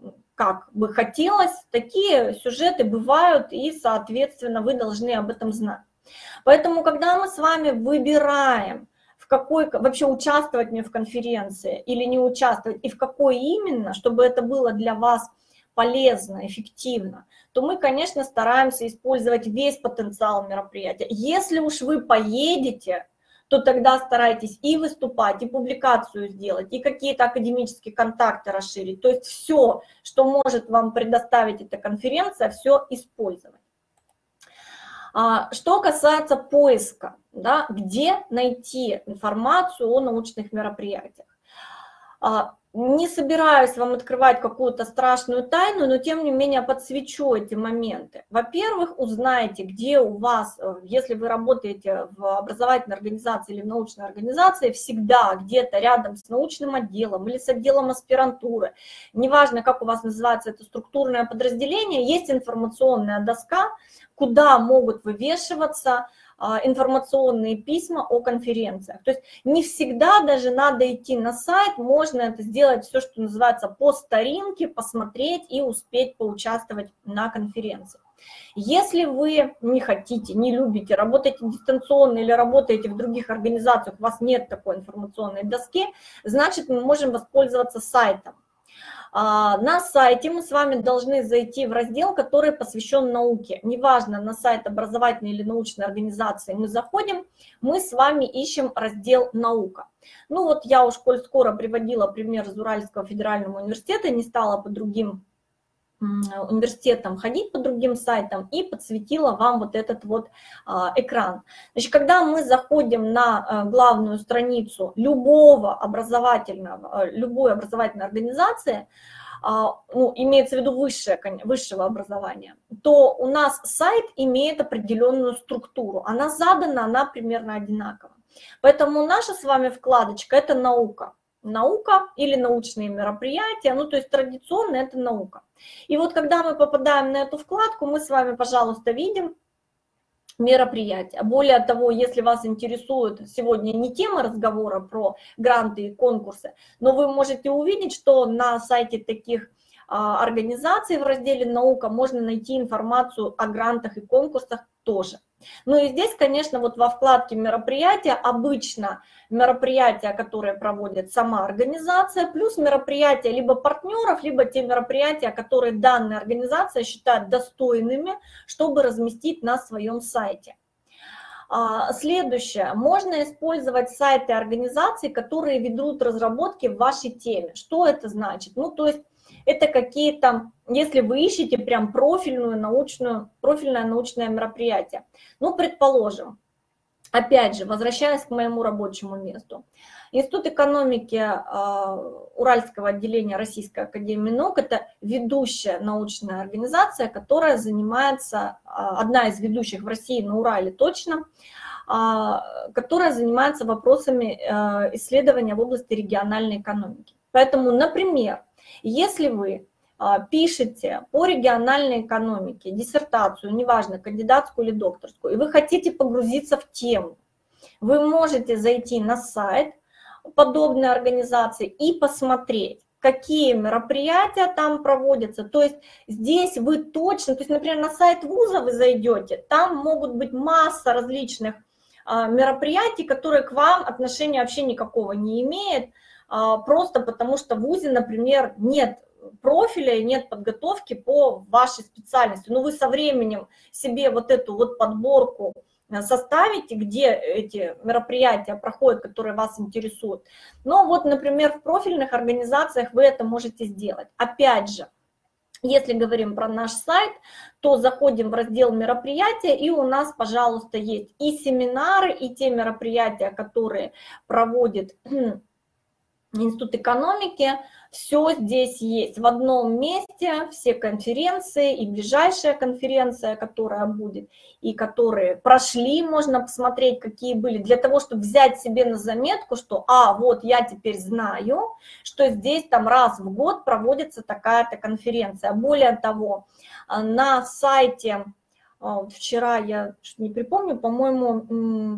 как бы хотелось, такие сюжеты бывают, и, соответственно, вы должны об этом знать. Поэтому, когда мы с вами выбираем, в какой вообще участвовать мне в конференции или не участвовать, и в какой именно, чтобы это было для вас полезно, эффективно, то мы, конечно, стараемся использовать весь потенциал мероприятия. Если уж вы поедете, то тогда старайтесь и выступать, и публикацию сделать, и какие-то академические контакты расширить. То есть все, что может вам предоставить эта конференция, все использовать. Что касается поиска, да, где найти информацию о научных мероприятиях. Не собираюсь вам открывать какую-то страшную тайну, но тем не менее подсвечу эти моменты. Во-первых, узнайте, где у вас, если вы работаете в образовательной организации или в научной организации, всегда где-то рядом с научным отделом или с отделом аспирантуры, неважно, как у вас называется это структурное подразделение, есть информационная доска, куда могут вывешиваться информационные письма о конференциях. То есть не всегда даже надо идти на сайт, можно это сделать все, что называется по старинке, посмотреть и успеть поучаствовать на конференции. Если вы не хотите, не любите, работаете дистанционно или работаете в других организациях, у вас нет такой информационной доски, значит, мы можем воспользоваться сайтом. На сайте мы с вами должны зайти в раздел, который посвящен науке. Неважно, на сайт образовательной или научной организации мы заходим, мы с вами ищем раздел «Наука». Ну вот я уж, коль скоро приводила пример из Уральского федерального университета, не стала по другим университетам ходить, по другим сайтам, и подсветила вам вот этот вот экран. Значит, когда мы заходим на главную страницу любого образовательного, любой образовательной организации, ну, имеется в виду высшее, высшего образования, то у нас сайт имеет определенную структуру. Она задана, она примерно одинакова. Поэтому наша с вами вкладочка – это наука. Наука или научные мероприятия, ну то есть традиционно это наука. И вот когда мы попадаем на эту вкладку, мы с вами, пожалуйста, видим мероприятия. Более того, если вас интересует сегодня не тема разговора про гранты и конкурсы, но вы можете увидеть, что на сайте таких а, организаций в разделе «Наука» можно найти информацию о грантах и конкурсах тоже. Ну и здесь, конечно, вот во вкладке «Мероприятия» обычно мероприятия, которые проводит сама организация, плюс мероприятия либо партнеров, либо те мероприятия, которые данная организация считает достойными, чтобы разместить на своем сайте. Следующее. Можно использовать сайты организаций, которые ведут разработки в вашей теме. Что это значит? Ну, то есть это какие-то, если вы ищете прям профильную научную, профильное научное мероприятие. Ну, предположим, опять же, возвращаясь к моему рабочему месту. Институт экономики э, Уральского отделения Российской академии наук – это ведущая научная организация, которая занимается, э, одна из ведущих в России, на Урале точно, э, которая занимается вопросами э, исследования в области региональной экономики. Поэтому, например, если вы пишете по региональной экономике диссертацию, неважно, кандидатскую или докторскую, и вы хотите погрузиться в тему, вы можете зайти на сайт подобной организации и посмотреть, какие мероприятия там проводятся. То есть здесь вы точно, то есть, например, на сайт вуза вы зайдете, там могут быть масса различных мероприятий, которые к вам отношения вообще никакого не имеют, просто потому что в вузе, например, нет профиля и нет подготовки по вашей специальности. Но вы со временем себе вот эту вот подборку составите, где эти мероприятия проходят, которые вас интересуют. Но вот, например, в профильных организациях вы это можете сделать. Опять же, если говорим про наш сайт, то заходим в раздел мероприятия, и у нас, пожалуйста, есть и семинары, и те мероприятия, которые проводит Институт экономики, все здесь есть в одном месте, все конференции и ближайшая конференция, которая будет, и которые прошли, можно посмотреть, какие были, для того, чтобы взять себе на заметку, что, а, вот я теперь знаю, что здесь там раз в год проводится такая-то конференция. Более того, на сайте, вчера я не припомню, по-моему,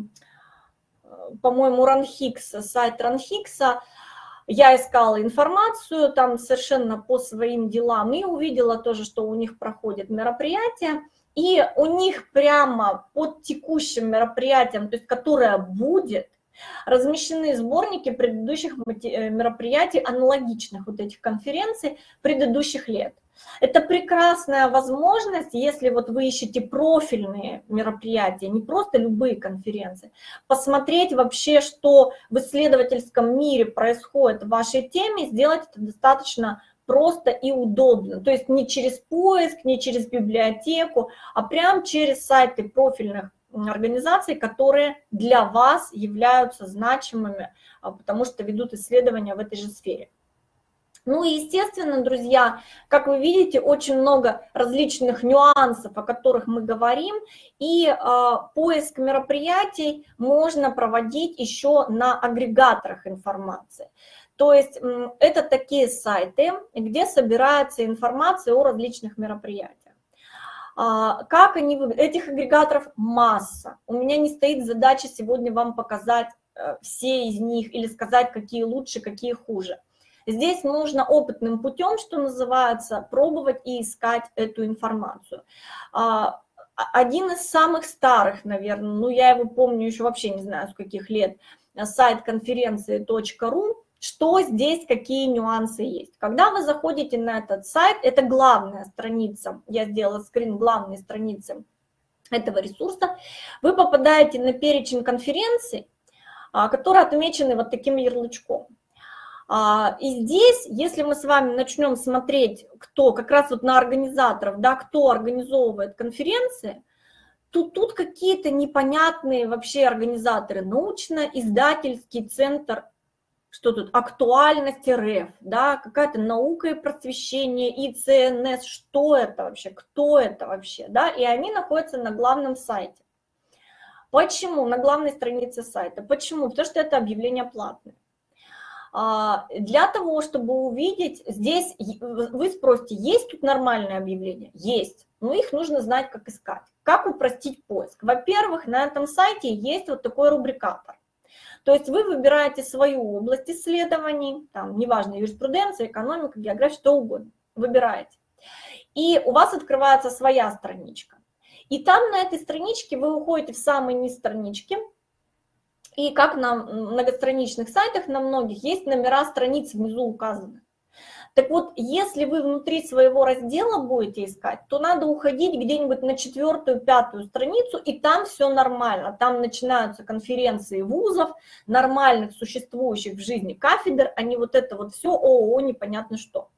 по-моему, Ранхикс, сайт Ранхикса, я искала информацию там совершенно по своим делам и увидела тоже, что у них проходит мероприятие. И у них прямо под текущим мероприятием, то есть которое будет, размещены сборники предыдущих мероприятий, аналогичных вот этих конференций предыдущих лет. Это прекрасная возможность, если вот вы ищете профильные мероприятия, не просто любые конференции, посмотреть вообще, что в исследовательском мире происходит в вашей теме, сделать это достаточно просто и удобно. То есть не через поиск, не через библиотеку, а прям через сайты профильных организаций, которые для вас являются значимыми, потому что ведут исследования в этой же сфере. Ну и, естественно, друзья, как вы видите, очень много различных нюансов, о которых мы говорим, и э, поиск мероприятий можно проводить еще на агрегаторах информации. То есть э, это такие сайты, где собирается информация о различных мероприятиях. А, как они выглядят? Этих агрегаторов масса. У меня не стоит задача сегодня вам показать э, все из них или сказать, какие лучше, какие хуже. Здесь нужно опытным путем, что называется, пробовать и искать эту информацию. Один из самых старых, наверное, ну я его помню еще вообще не знаю с каких лет, сайт конференции точка ру, что здесь, какие нюансы есть. Когда вы заходите на этот сайт, это главная страница, я сделала скрин главной страницы этого ресурса, вы попадаете на перечень конференций, которые отмечены вот таким ярлычком. И здесь, если мы с вами начнем смотреть, кто как раз вот на организаторов, да, кто организовывает конференции, то тут какие-то непонятные вообще организаторы. Научно-издательский центр, что тут, актуальность РФ, да, какая-то наука и просвещение, ИЦНС, что это вообще, кто это вообще, да, и они находятся на главном сайте. Почему? На главной странице сайта. Почему? Потому что это объявление платное. Для того, чтобы увидеть, здесь вы спросите, есть тут нормальное объявление? Есть, но их нужно знать, как искать. Как упростить поиск? Во-первых, на этом сайте есть вот такой рубрикатор. То есть вы выбираете свою область исследований, там, неважно, юриспруденция, экономика, география, что угодно, выбираете. И у вас открывается своя страничка. И там на этой страничке вы уходите в самый низ странички, и как на многостраничных сайтах, на многих, есть номера страниц внизу указаны. Так вот, если вы внутри своего раздела будете искать, то надо уходить где-нибудь на четвертую, пятую страницу, и там все нормально. Там начинаются конференции вузов, нормальных, существующих в жизни кафедр, а не вот это вот все ООО непонятно что.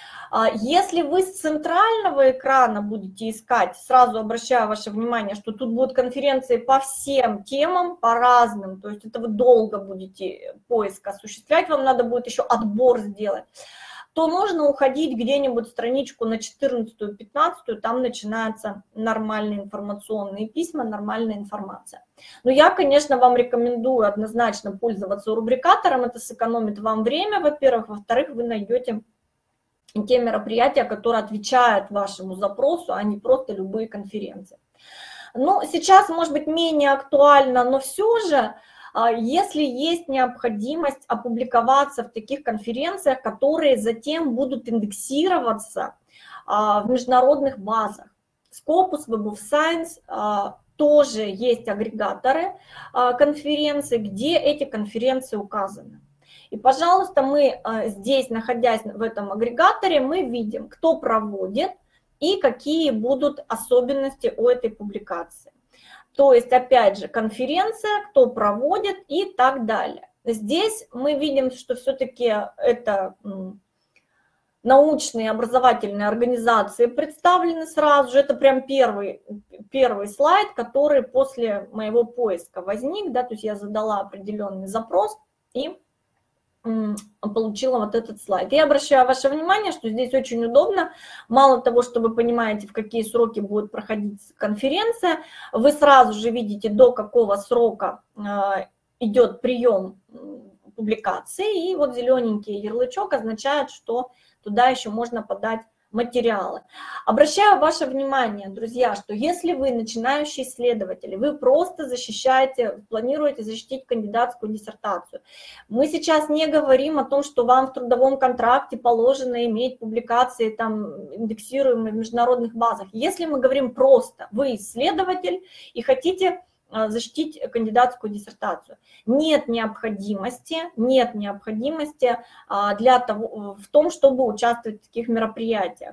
Если вы с центрального экрана будете искать, сразу обращаю ваше внимание, что тут будут конференции по всем темам, по разным, то есть это вы долго будете поиск осуществлять, вам надо будет еще отбор сделать, то нужно уходить где-нибудь страничку на четырнадцатую, пятнадцатую, там начинаются нормальные информационные письма, нормальная информация. Но я, конечно, вам рекомендую однозначно пользоваться рубрикатором, это сэкономит вам время, во-первых, во-вторых, вы найдете те мероприятия, которые отвечают вашему запросу, а не просто любые конференции. Ну, сейчас, может быть, менее актуально, но все же, если есть необходимость опубликоваться в таких конференциях, которые затем будут индексироваться в международных базах. Scopus, Web of Science, тоже есть агрегаторы конференций, где эти конференции указаны. И, пожалуйста, мы здесь, находясь в этом агрегаторе, мы видим, кто проводит и какие будут особенности у этой публикации. То есть, опять же, конференция, кто проводит и так далее. Здесь мы видим, что все-таки это научные образовательные организации представлены сразу же. Это прям первый, первый слайд, который после моего поиска возник. Да, то есть я задала определенный запрос и получила вот этот слайд. Я обращаю ваше внимание, что здесь очень удобно. Мало того, что вы понимаете, в какие сроки будет проходить конференция, вы сразу же видите, до какого срока идет прием публикации, и вот зелененький ярлычок означает, что туда еще можно подать материалы. Обращаю ваше внимание, друзья, что если вы начинающий исследователь, вы просто защищаете, планируете защитить кандидатскую диссертацию, мы сейчас не говорим о том, что вам в трудовом контракте положено иметь публикации, там, индексируемые в международных базах. Если мы говорим просто, вы исследователь и хотите защитить кандидатскую диссертацию. Нет необходимости, нет необходимости для того, в том, чтобы участвовать в таких мероприятиях.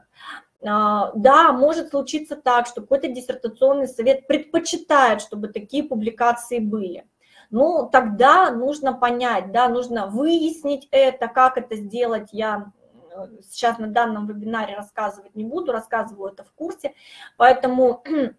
Да, может случиться так, что какой-то диссертационный совет предпочитает, чтобы такие публикации были. Ну, тогда нужно понять, да, нужно выяснить это, как это сделать. Я сейчас на данном вебинаре рассказывать не буду, рассказываю это в курсе, поэтому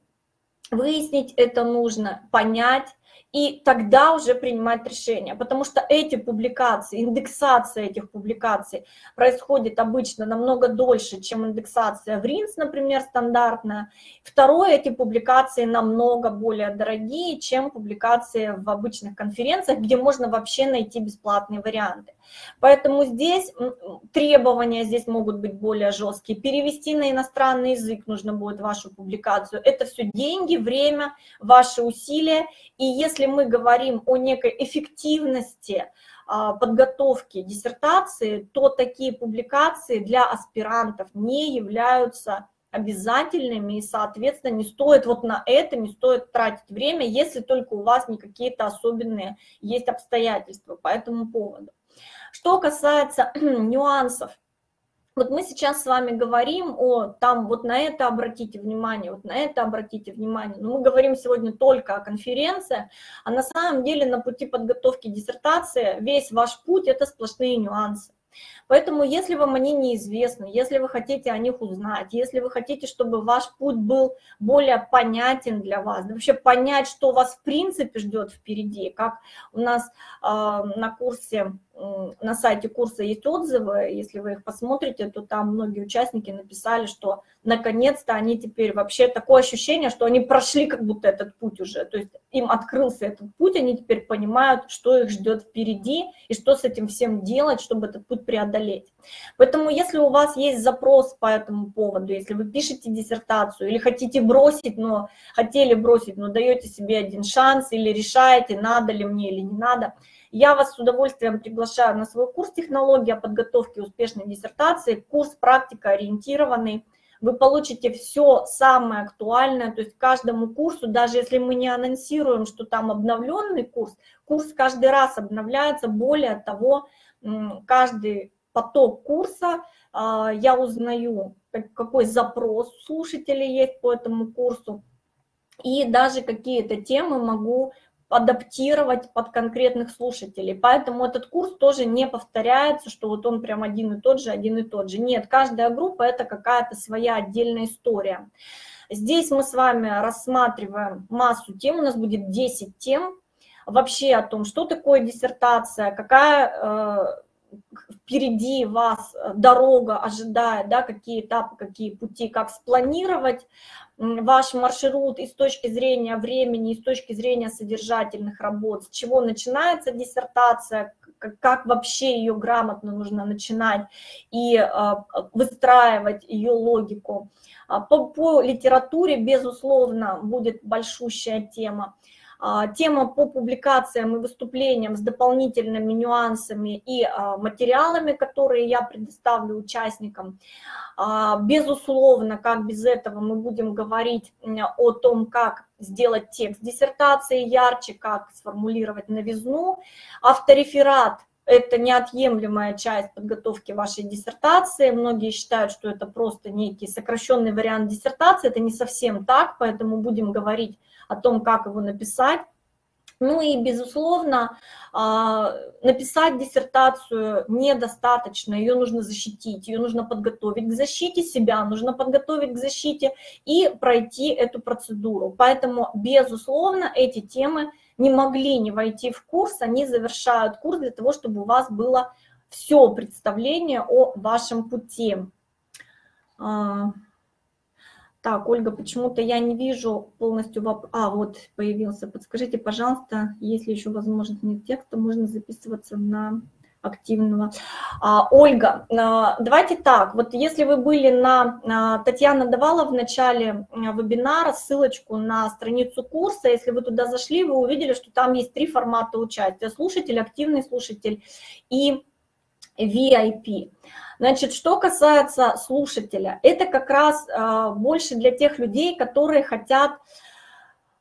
выяснить это нужно, понять, и тогда уже принимать решение, потому что эти публикации, индексация этих публикаций происходит обычно намного дольше, чем индексация в РИНС, например, стандартная. Второе, эти публикации намного более дорогие, чем публикации в обычных конференциях, где можно вообще найти бесплатные варианты. Поэтому здесь требования здесь могут быть более жесткие. Перевести на иностранный язык нужно будет вашу публикацию. Это все деньги, время, ваши усилия. И если мы говорим о некой эффективности подготовки диссертации, то такие публикации для аспирантов не являются обязательными, и, соответственно, не стоит вот на это, не стоит тратить время, если только у вас не какие-то особенные есть обстоятельства по этому поводу. Что касается нюансов, вот мы сейчас с вами говорим о, там, вот на это обратите внимание, вот на это обратите внимание, но мы говорим сегодня только о конференции, а на самом деле на пути подготовки диссертации весь ваш путь – это сплошные нюансы. Поэтому, если вам они неизвестны, если вы хотите о них узнать, если вы хотите, чтобы ваш путь был более понятен для вас, вообще понять, что вас в принципе ждет впереди, как у нас э, на курсе, э, на сайте курса есть отзывы, если вы их посмотрите, то там многие участники написали, что наконец-то они теперь вообще такое ощущение, что они прошли как будто этот путь уже, то есть им открылся этот путь, они теперь понимают, что их ждет впереди и что с этим всем делать, чтобы этот путь преодолеть. Поэтому если у вас есть запрос по этому поводу, если вы пишете диссертацию или хотите бросить, но хотели бросить, но даете себе один шанс или решаете, надо ли мне или не надо, я вас с удовольствием приглашаю на свой курс «Технология подготовки успешной диссертации», курс практикоориентированный. Вы получите все самое актуальное, то есть каждому курсу, даже если мы не анонсируем, что там обновленный курс, курс каждый раз обновляется, более того, каждый поток курса я узнаю, какой запрос у слушателей есть по этому курсу, и даже какие-то темы могу адаптировать под конкретных слушателей. Поэтому этот курс тоже не повторяется, что вот он прям один и тот же, один и тот же. Нет, каждая группа – это какая-то своя отдельная история. Здесь мы с вами рассматриваем массу тем, у нас будет десять тем вообще о том, что такое диссертация, какая впереди вас дорога ожидает, да, какие этапы, какие пути, как спланировать ваш маршрут и с точки зрения времени, и с точки зрения содержательных работ, с чего начинается диссертация, как, как вообще ее грамотно нужно начинать и а, выстраивать ее логику. По, по литературе, безусловно, будет большущая тема. Тема по публикациям и выступлениям с дополнительными нюансами и материалами, которые я предоставлю участникам. Безусловно, как без этого мы будем говорить о том, как сделать текст диссертации ярче, как сформулировать новизну. Автореферат – это неотъемлемая часть подготовки вашей диссертации. Многие считают, что это просто некий сокращенный вариант диссертации. Это не совсем так, поэтому будем говорить о том, как его написать. Ну и, безусловно, написать диссертацию недостаточно, ее нужно защитить, ее нужно подготовить к защите себя, нужно подготовить к защите и пройти эту процедуру. Поэтому, безусловно, эти темы не могли не войти в курс, они завершают курс для того, чтобы у вас было все представление о вашем пути. Так, Ольга, почему-то я не вижу полностью вопрос. А, вот появился. Подскажите, пожалуйста, если еще возможность нет текста, можно записываться на активного. А, Ольга, давайте так, вот если вы были на... Татьяна давала в начале вебинара ссылочку на страницу курса, если вы туда зашли, вы увидели, что там есть три формата участия. Слушатель, активный слушатель и ви ай пи. Значит, что касается слушателя, это как раз а, больше для тех людей, которые хотят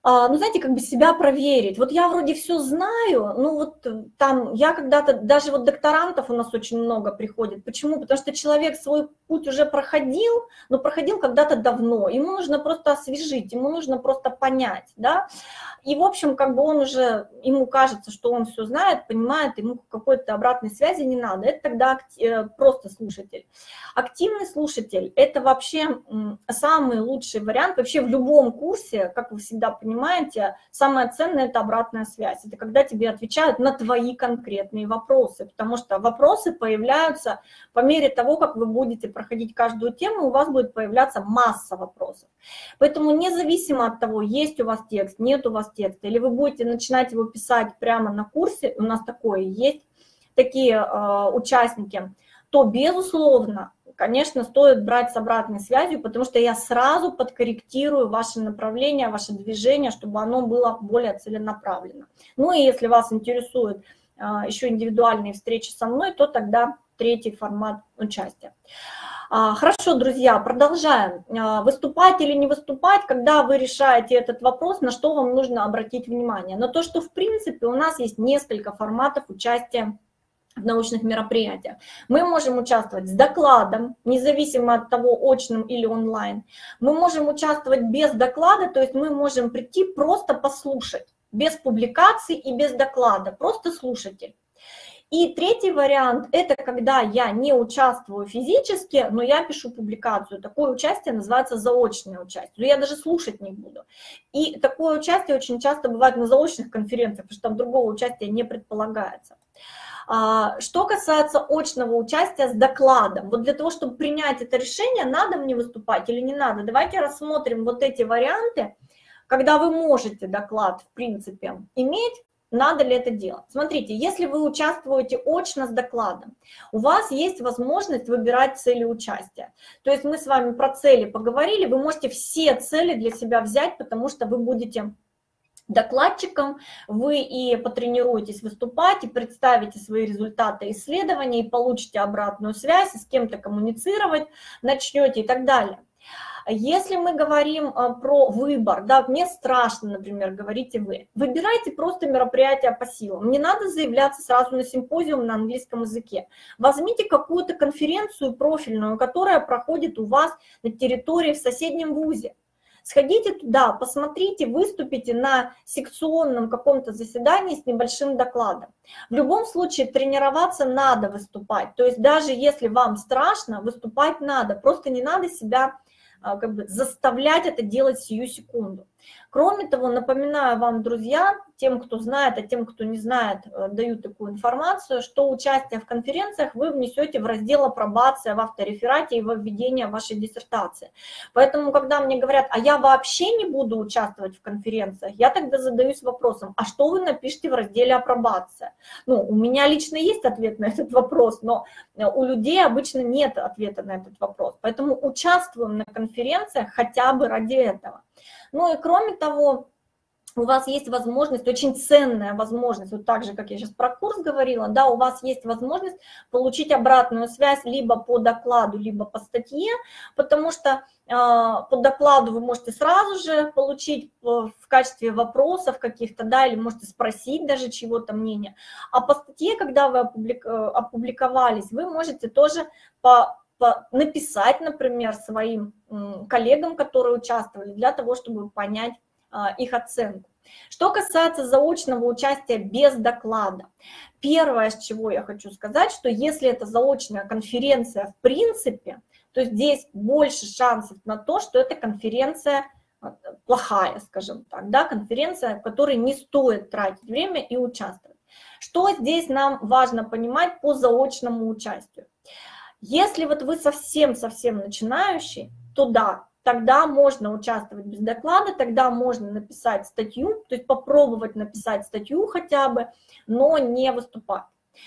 а, ну, знаете, как бы себя проверить. Вот я вроде все знаю, ну вот там я когда-то, даже вот докторантов у нас очень много приходит. Почему? Потому что человек свой путь уже проходил, но проходил когда-то давно. Ему нужно просто освежить, ему нужно просто понять, да. И, в общем, как бы он уже, ему кажется, что он все знает, понимает, ему какой-то обратной связи не надо. Это тогда просто слушатель. Активный слушатель – это вообще самый лучший вариант. Вообще в любом курсе, как вы всегда понимаете, самое ценное – это обратная связь. Это когда тебе отвечают на твои конкретные вопросы, потому что вопросы появляются по мере того, как вы будете проходить каждую тему, у вас будет появляться масса вопросов. Поэтому независимо от того, есть у вас текст, нет у вас текста, или вы будете начинать его писать прямо на курсе, у нас такое есть, такие э, участники, то, безусловно, конечно, стоит брать с обратной связью, потому что я сразу подкорректирую ваше направление, ваше движение, чтобы оно было более целенаправленно. Ну и если вас интересуют э, еще индивидуальные встречи со мной, то тогда третий формат участия. Хорошо, друзья, продолжаем. Выступать или не выступать, когда вы решаете этот вопрос, на что вам нужно обратить внимание? На то, что, в принципе, у нас есть несколько форматов участия в научных мероприятиях. Мы можем участвовать с докладом, независимо от того, очным или онлайн. Мы можем участвовать без доклада, то есть мы можем прийти просто послушать, без публикаций и без доклада, просто слушатель. И третий вариант – это когда я не участвую физически, но я пишу публикацию. Такое участие называется заочное участие. Но я даже слушать не буду. И такое участие очень часто бывает на заочных конференциях, потому что там другого участия не предполагается. Что касается очного участия с докладом, вот для того, чтобы принять это решение, надо мне выступать или не надо, давайте рассмотрим вот эти варианты, когда вы можете доклад, в принципе, иметь. Надо ли это делать? Смотрите, если вы участвуете очно с докладом, у вас есть возможность выбирать цели участия. То есть мы с вами про цели поговорили, вы можете все цели для себя взять, потому что вы будете докладчиком, вы и потренируетесь выступать, и представите свои результаты исследований, и получите обратную связь, и с кем-то коммуницировать начнете и так далее. Если мы говорим про выбор, да, мне страшно, например, говорите вы, выбирайте просто мероприятие по силам. Не надо заявляться сразу на симпозиум на английском языке. Возьмите какую-то конференцию профильную, которая проходит у вас на территории в соседнем вузе. Сходите туда, посмотрите, выступите на секционном каком-то заседании с небольшим докладом. В любом случае тренироваться надо выступать. То есть даже если вам страшно, выступать надо. Просто не надо себя как бы заставлять это делать сию секунду. Кроме того, напоминаю вам, друзья, тем, кто знает, а тем, кто не знает, даю такую информацию, что участие в конференциях вы внесете в раздел «Апробация» в автореферате и во введение вашей диссертации. Поэтому, когда мне говорят, а я вообще не буду участвовать в конференциях, я тогда задаюсь вопросом, а что вы напишите в разделе «Апробация»? Ну, у меня лично есть ответ на этот вопрос, но у людей обычно нет ответа на этот вопрос. Поэтому участвуем на конференциях хотя бы ради этого. Ну и кроме того, у вас есть возможность, очень ценная возможность, вот так же, как я сейчас про курс говорила, да, у вас есть возможность получить обратную связь либо по докладу, либо по статье, потому что э, по докладу вы можете сразу же получить в качестве вопросов каких-то, да, или можете спросить даже чего-то мнения, а по статье, когда вы опублик... опубликовались, вы можете тоже по написать, например, своим коллегам, которые участвовали, для того, чтобы понять их оценку. Что касается заочного участия без доклада, первое, с чего я хочу сказать, что если это заочная конференция в принципе, то здесь больше шансов на то, что эта конференция плохая, скажем так, да, конференция, в которой не стоит тратить время и участвовать. Что здесь нам важно понимать по заочному участию? Если вот вы совсем-совсем начинающий, то да, тогда можно участвовать без доклада, тогда можно написать статью, то есть попробовать написать статью хотя бы, но не выступать.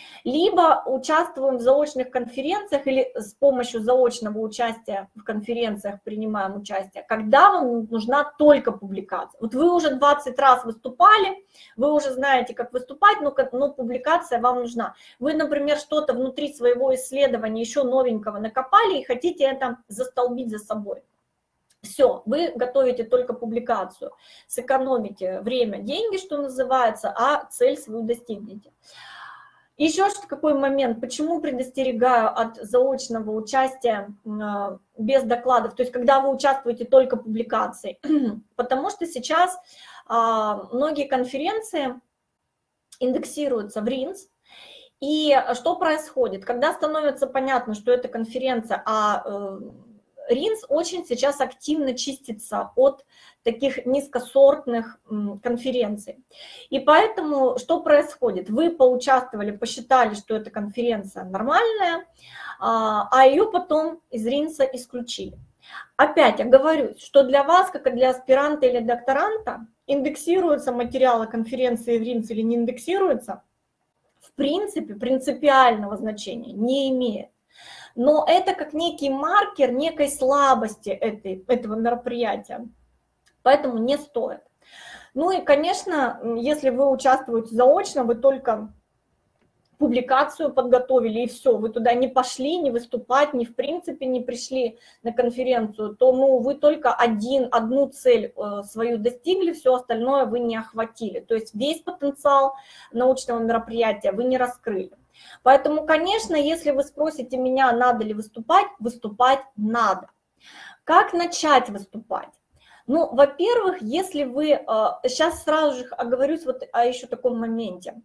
Либо участвуем в заочных конференциях или с помощью заочного участия в конференциях принимаем участие, когда вам нужна только публикация. Вот вы уже двадцать раз выступали, вы уже знаете, как выступать, но, но публикация вам нужна. Вы, например, что-то внутри своего исследования еще новенького накопали и хотите это застолбить за собой. Все, вы готовите только публикацию, сэкономите время, деньги, что называется, а цель свою достигнете. Еще что какой момент, почему предостерегаю от заочного участия без докладов, то есть когда вы участвуете только в публикации, потому что сейчас многие конференции индексируются в ринс, и что происходит, когда становится понятно, что это конференция, а ринс очень сейчас активно чистится от таких низкосортных конференций. И поэтому что происходит? Вы поучаствовали, посчитали, что эта конференция нормальная, а ее потом из ринса исключили. Опять оговорюсь, что для вас, как и для аспиранта или докторанта, индексируются материалы конференции в ринс или не индексируются, в принципе, принципиального значения не имеет. Но это как некий маркер некой слабости этой, этого мероприятия, поэтому не стоит. Ну и, конечно, если вы участвуете заочно, вы только публикацию подготовили, и все, вы туда не пошли, не выступать, ни в принципе не пришли на конференцию, то ну, вы только один, одну цель свою достигли, все остальное вы не охватили. То есть весь потенциал научного мероприятия вы не раскрыли. Поэтому, конечно, если вы спросите меня, надо ли выступать, выступать надо. Как начать выступать? Ну, во-первых, если вы... Сейчас сразу же оговорюсь вот о еще таком моменте.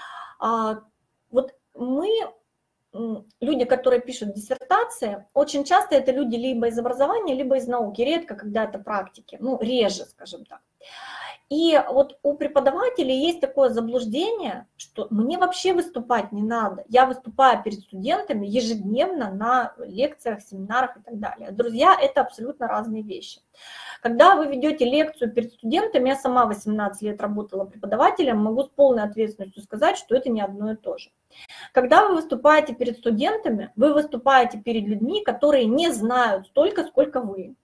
Вот мы, люди, которые пишут диссертации, очень часто это люди либо из образования, либо из науки, редко, когда это практики, ну, реже, скажем так. И вот у преподавателей есть такое заблуждение, что мне вообще выступать не надо. Я выступаю перед студентами ежедневно на лекциях, семинарах и так далее. Друзья, это абсолютно разные вещи. Когда вы ведете лекцию перед студентами, я сама восемнадцать лет работала преподавателем, могу с полной ответственностью сказать, что это не одно и то же. Когда вы выступаете перед студентами, вы выступаете перед людьми, которые не знают столько, сколько вы.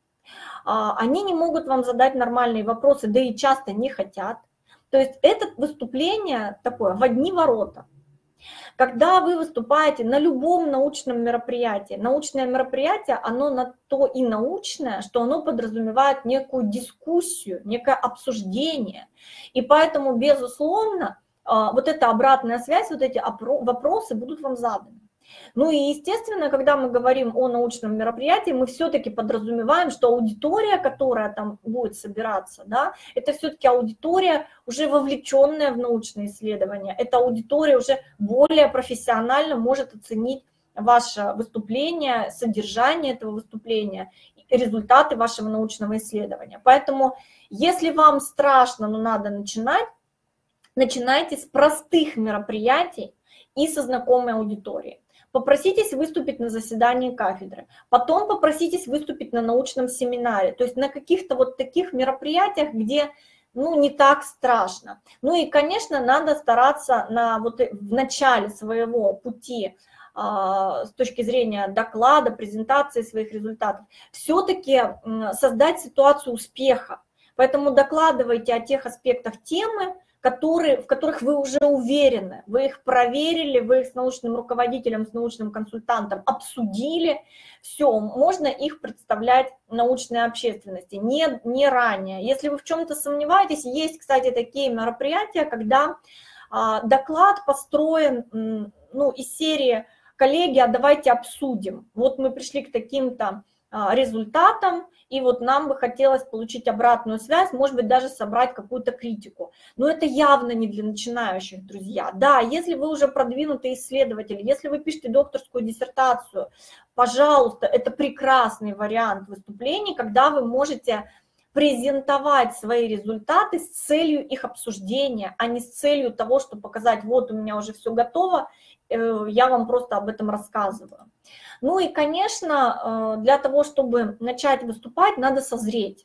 Они не могут вам задать нормальные вопросы, да и часто не хотят. То есть это выступление такое в одни ворота. Когда вы выступаете на любом научном мероприятии, научное мероприятие, оно на то и научное, что оно подразумевает некую дискуссию, некое обсуждение. И поэтому, безусловно, вот эта обратная связь, вот эти вопросы будут вам заданы. Ну и, естественно, когда мы говорим о научном мероприятии, мы все-таки подразумеваем, что аудитория, которая там будет собираться, да, это все-таки аудитория, уже вовлеченная в научные исследования, эта аудитория уже более профессионально может оценить ваше выступление, содержание этого выступления, результаты вашего научного исследования. Поэтому, если вам страшно, но надо начинать, начинайте с простых мероприятий и со знакомой аудиторией. Попроситесь выступить на заседании кафедры, потом попроситесь выступить на научном семинаре, то есть на каких-то вот таких мероприятиях, где ну, не так страшно. Ну и, конечно, надо стараться на, вот, в начале своего пути а, с точки зрения доклада, презентации своих результатов, все-таки создать ситуацию успеха. Поэтому докладывайте о тех аспектах темы, Которые, в которых вы уже уверены, вы их проверили, вы их с научным руководителем, с научным консультантом обсудили, все, можно их представлять научной общественности, не, не ранее. Если вы в чем-то сомневаетесь, есть, кстати, такие мероприятия, когда а, доклад построен ну, из серии «Коллеги, а давайте обсудим». Вот мы пришли к таким-то а, результатам, и вот нам бы хотелось получить обратную связь, может быть, даже собрать какую-то критику. Но это явно не для начинающих, друзья. Да, если вы уже продвинутый исследователь, если вы пишете докторскую диссертацию, пожалуйста, это прекрасный вариант выступлений, когда вы можете презентовать свои результаты с целью их обсуждения, а не с целью того, чтобы показать, вот у меня уже все готово, я вам просто об этом рассказываю. Ну и, конечно, для того, чтобы начать выступать, надо созреть.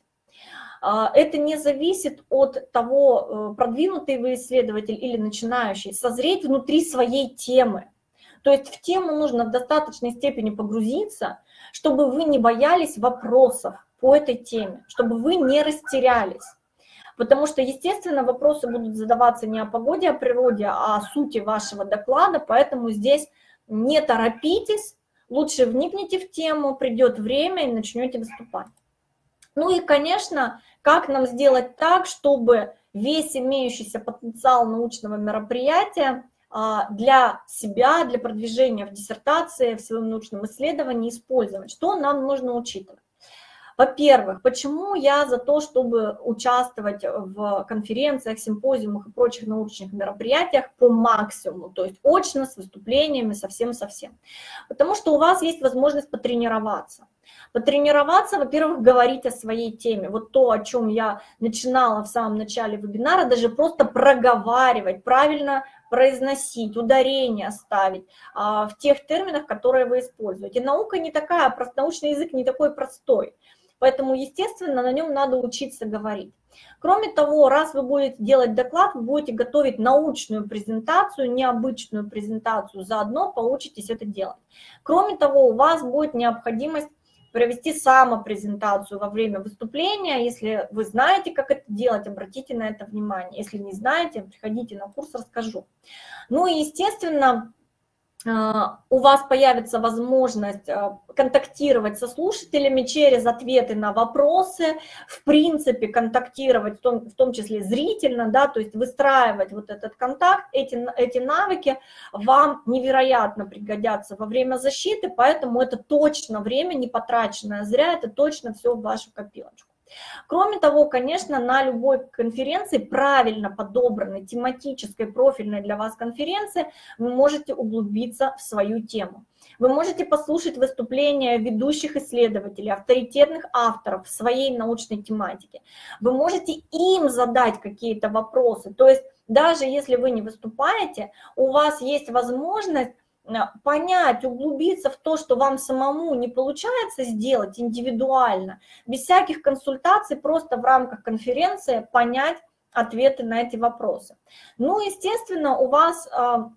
Это не зависит от того, продвинутый вы исследователь или начинающий, созреть внутри своей темы. То есть в тему нужно в достаточной степени погрузиться, чтобы вы не боялись вопросов по этой теме, чтобы вы не растерялись. Потому что, естественно, вопросы будут задаваться не о погоде, о природе, а о сути вашего доклада, поэтому здесь не торопитесь, лучше вникните в тему, придет время и начнете выступать. Ну и, конечно, как нам сделать так, чтобы весь имеющийся потенциал научного мероприятия для себя, для продвижения в диссертации, в своем научном исследовании использовать? Что нам нужно учитывать? Во-первых, почему я за то, чтобы участвовать в конференциях, симпозиумах и прочих научных мероприятиях по максимуму, то есть очно, с выступлениями, совсем-совсем? Потому что у вас есть возможность потренироваться. Потренироваться, во-первых, говорить о своей теме. Вот то, о чем я начинала в самом начале вебинара, даже просто проговаривать, правильно произносить, ударение ставить а, в тех терминах, которые вы используете. Наука не такая, научный язык не такой простой. Поэтому, естественно, на нем надо учиться говорить. Кроме того, раз вы будете делать доклад, вы будете готовить научную презентацию, необычную презентацию, заодно поучитесь это делать. Кроме того, у вас будет необходимость провести самопрезентацию во время выступления. Если вы знаете, как это делать, обратите на это внимание. Если не знаете, приходите на курс, расскажу. Ну и, естественно, у вас появится возможность контактировать со слушателями через ответы на вопросы, в принципе, контактировать, в том, в том числе зрительно, да, то есть выстраивать вот этот контакт, эти, эти навыки вам невероятно пригодятся во время защиты, поэтому это точно время не потраченное зря, это точно все в вашу копилочку. Кроме того, конечно, на любой конференции, правильно подобранной, тематической, профильной для вас конференции, вы можете углубиться в свою тему. Вы можете послушать выступления ведущих исследователей, авторитетных авторов в своей научной тематике. Вы можете им задать какие-то вопросы. То есть даже если вы не выступаете, у вас есть возможность понять, углубиться в то, что вам самому не получается сделать индивидуально, без всяких консультаций, просто в рамках конференции понять ответы на эти вопросы. Ну, естественно, у вас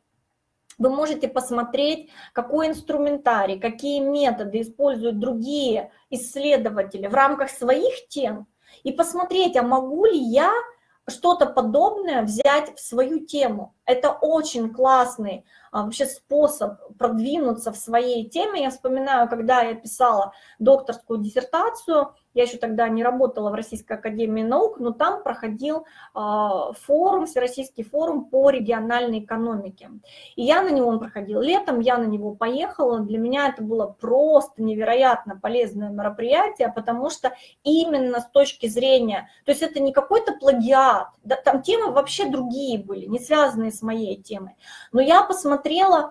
вы можете посмотреть, какой инструментарий, какие методы используют другие исследователи в рамках своих тем, и посмотреть, а могу ли я что-то подобное взять в свою тему. Это очень классный а, вообще способ продвинуться в своей теме. Я вспоминаю, когда я писала докторскую диссертацию, я еще тогда не работала в Российской академии наук, но там проходил а, форум, Всероссийский форум по региональной экономике. И я на него, он проходил летом, я на него поехала. Для меня это было просто невероятно полезное мероприятие, потому что именно с точки зрения, то есть это не какой-то плагиат, да, там темы вообще другие были, не связанные с моей темой. Но я посмотрела,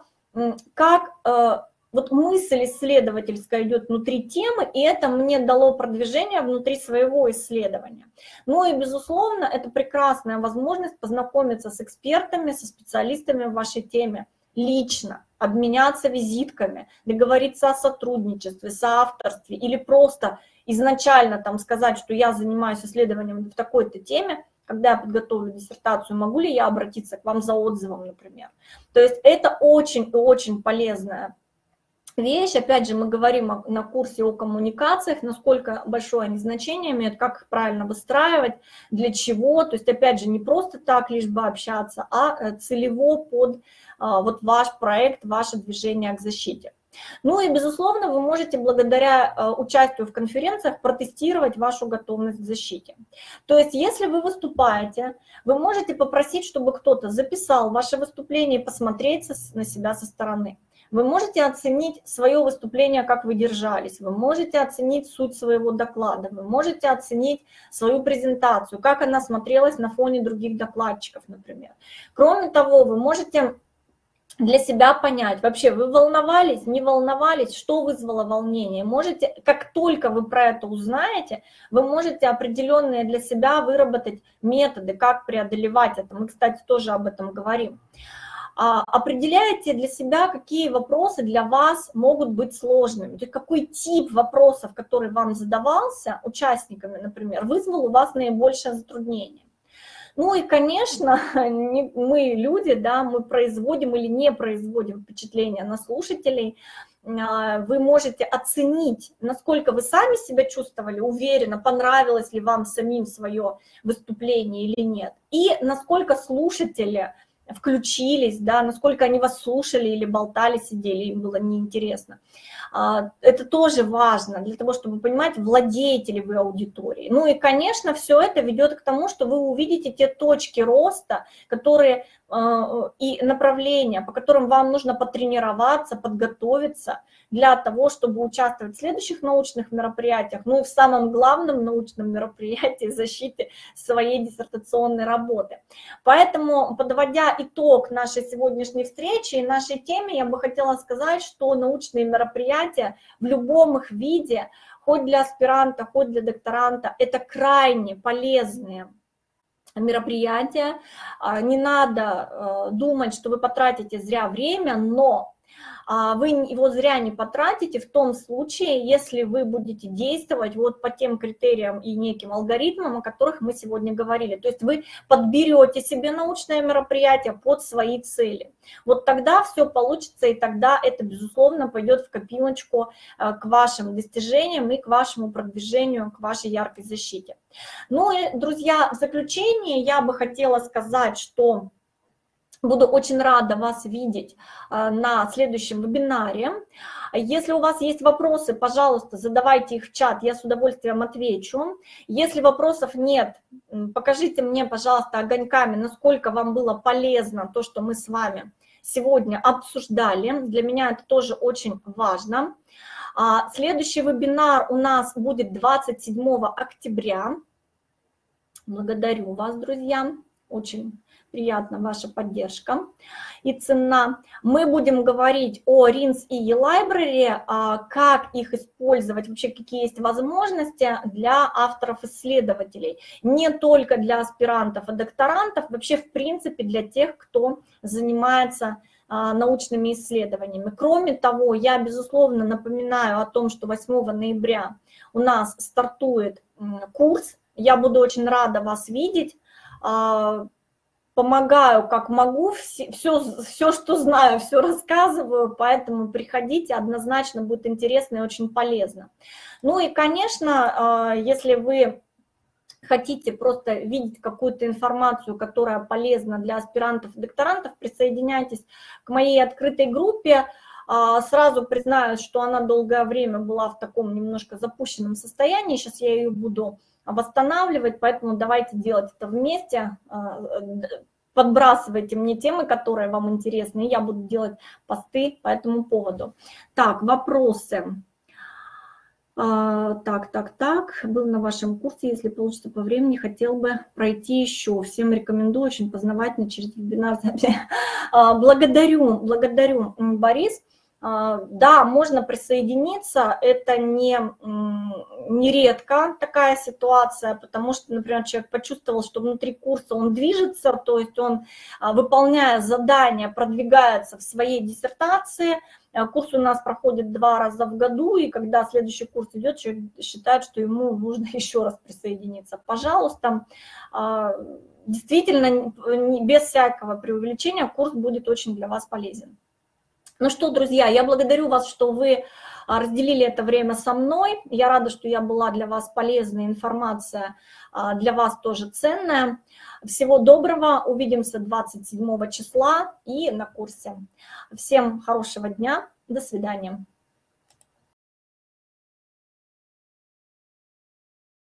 как э, вот мысль исследовательская идет внутри темы, и это мне дало продвижение внутри своего исследования. Ну и, безусловно, это прекрасная возможность познакомиться с экспертами, со специалистами в вашей теме лично, обменяться визитками, договориться о сотрудничестве, соавторстве или просто изначально там сказать, что я занимаюсь исследованием в такой-то теме. Когда я подготовлю диссертацию, могу ли я обратиться к вам за отзывом, например. То есть это очень и очень полезная вещь. Опять же, мы говорим на курсе о коммуникациях, насколько большое они значение имеют, как их правильно выстраивать, для чего. То есть, опять же, не просто так лишь бы общаться, а целево под вот ваш проект, ваше движение к защите. Ну и, безусловно, вы можете благодаря участию в конференциях протестировать вашу готовность к защите. То есть, если вы выступаете, вы можете попросить, чтобы кто-то записал ваше выступление и посмотреть на себя со стороны. Вы можете оценить свое выступление, как вы держались, вы можете оценить суть своего доклада, вы можете оценить свою презентацию, как она смотрелась на фоне других докладчиков, например. Кроме того, вы можете для себя понять, вообще вы волновались, не волновались, что вызвало волнение. Можете, как только вы про это узнаете, вы можете определенные для себя выработать методы, как преодолевать это. Мы, кстати, тоже об этом говорим. Определяете для себя, какие вопросы для вас могут быть сложными. То есть какой тип вопросов, который вам задавался участниками, например, вызвал у вас наибольшее затруднение. Ну и, конечно, мы люди, да, мы производим или не производим впечатление на слушателей. Вы можете оценить, насколько вы сами себя чувствовали, уверенно, понравилось ли вам самим свое выступление или нет. И насколько слушатели включились, да, насколько они вас слушали или болтали, сидели, им было неинтересно. Это тоже важно для того, чтобы понимать, владеете ли вы аудиторией. Ну и, конечно, все это ведет к тому, что вы увидите те точки роста, которые и направления, по которым вам нужно потренироваться, подготовиться для того, чтобы участвовать в следующих научных мероприятиях, ну и в самом главном научном мероприятии защиты своей диссертационной работы. Поэтому, подводя итог нашей сегодняшней встречи и нашей теме, я бы хотела сказать, что научные мероприятия в любом их виде, хоть для аспиранта, хоть для докторанта, это крайне полезные мероприятия. Не надо думать, что вы потратите зря время, но вы его зря не потратите в том случае, если вы будете действовать вот по тем критериям и неким алгоритмам, о которых мы сегодня говорили. То есть вы подберете себе научное мероприятие под свои цели. Вот тогда все получится, и тогда это, безусловно, пойдет в копилочку к вашим достижениям и к вашему продвижению, к вашей яркой защите. Ну и, друзья, в заключение я бы хотела сказать, что буду очень рада вас видеть на следующем вебинаре. Если у вас есть вопросы, пожалуйста, задавайте их в чат, я с удовольствием отвечу. Если вопросов нет, покажите мне, пожалуйста, огоньками, насколько вам было полезно то, что мы с вами сегодня обсуждали. Для меня это тоже очень важно. Следующий вебинар у нас будет двадцать седьмого октября. Благодарю вас, друзья. Очень приятна ваша поддержка и ценна. Мы будем говорить о ринс и eLibrary, как их использовать, вообще какие есть возможности для авторов-исследователей. Не только для аспирантов и докторантов, вообще в принципе для тех, кто занимается научными исследованиями. Кроме того, я, безусловно, напоминаю о том, что восьмого ноября у нас стартует курс. Я буду очень рада вас видеть. Помогаю, как могу, все, все, все, что знаю, все рассказываю, поэтому приходите, однозначно будет интересно и очень полезно. Ну и, конечно, если вы хотите просто видеть какую-то информацию, которая полезна для аспирантов и докторантов, присоединяйтесь к моей открытой группе. Сразу признаюсь, что она долгое время была в таком немножко запущенном состоянии, сейчас я ее буду восстанавливать, поэтому давайте делать это вместе, подбрасывайте мне темы, которые вам интересны, и я буду делать посты по этому поводу. Так, вопросы. Так, так, так, был на вашем курсе, если получится по времени, хотел бы пройти еще. Всем рекомендую, очень познавательно через вебинар. Благодарю, благодарю, Борис. Да, можно присоединиться, это не, не редко такая ситуация, потому что, например, человек почувствовал, что внутри курса он движется, то есть он, выполняя задания, продвигается в своей диссертации. Курс у нас проходит два раза в году, и когда следующий курс идет, человек считает, что ему нужно еще раз присоединиться. Пожалуйста, действительно, без всякого преувеличения, курс будет очень для вас полезен. Ну что, друзья, я благодарю вас, что вы разделили это время со мной. Я рада, что я была для вас полезная, информация для вас тоже ценная. Всего доброго, увидимся двадцать седьмого числа и на курсе. Всем хорошего дня, до свидания.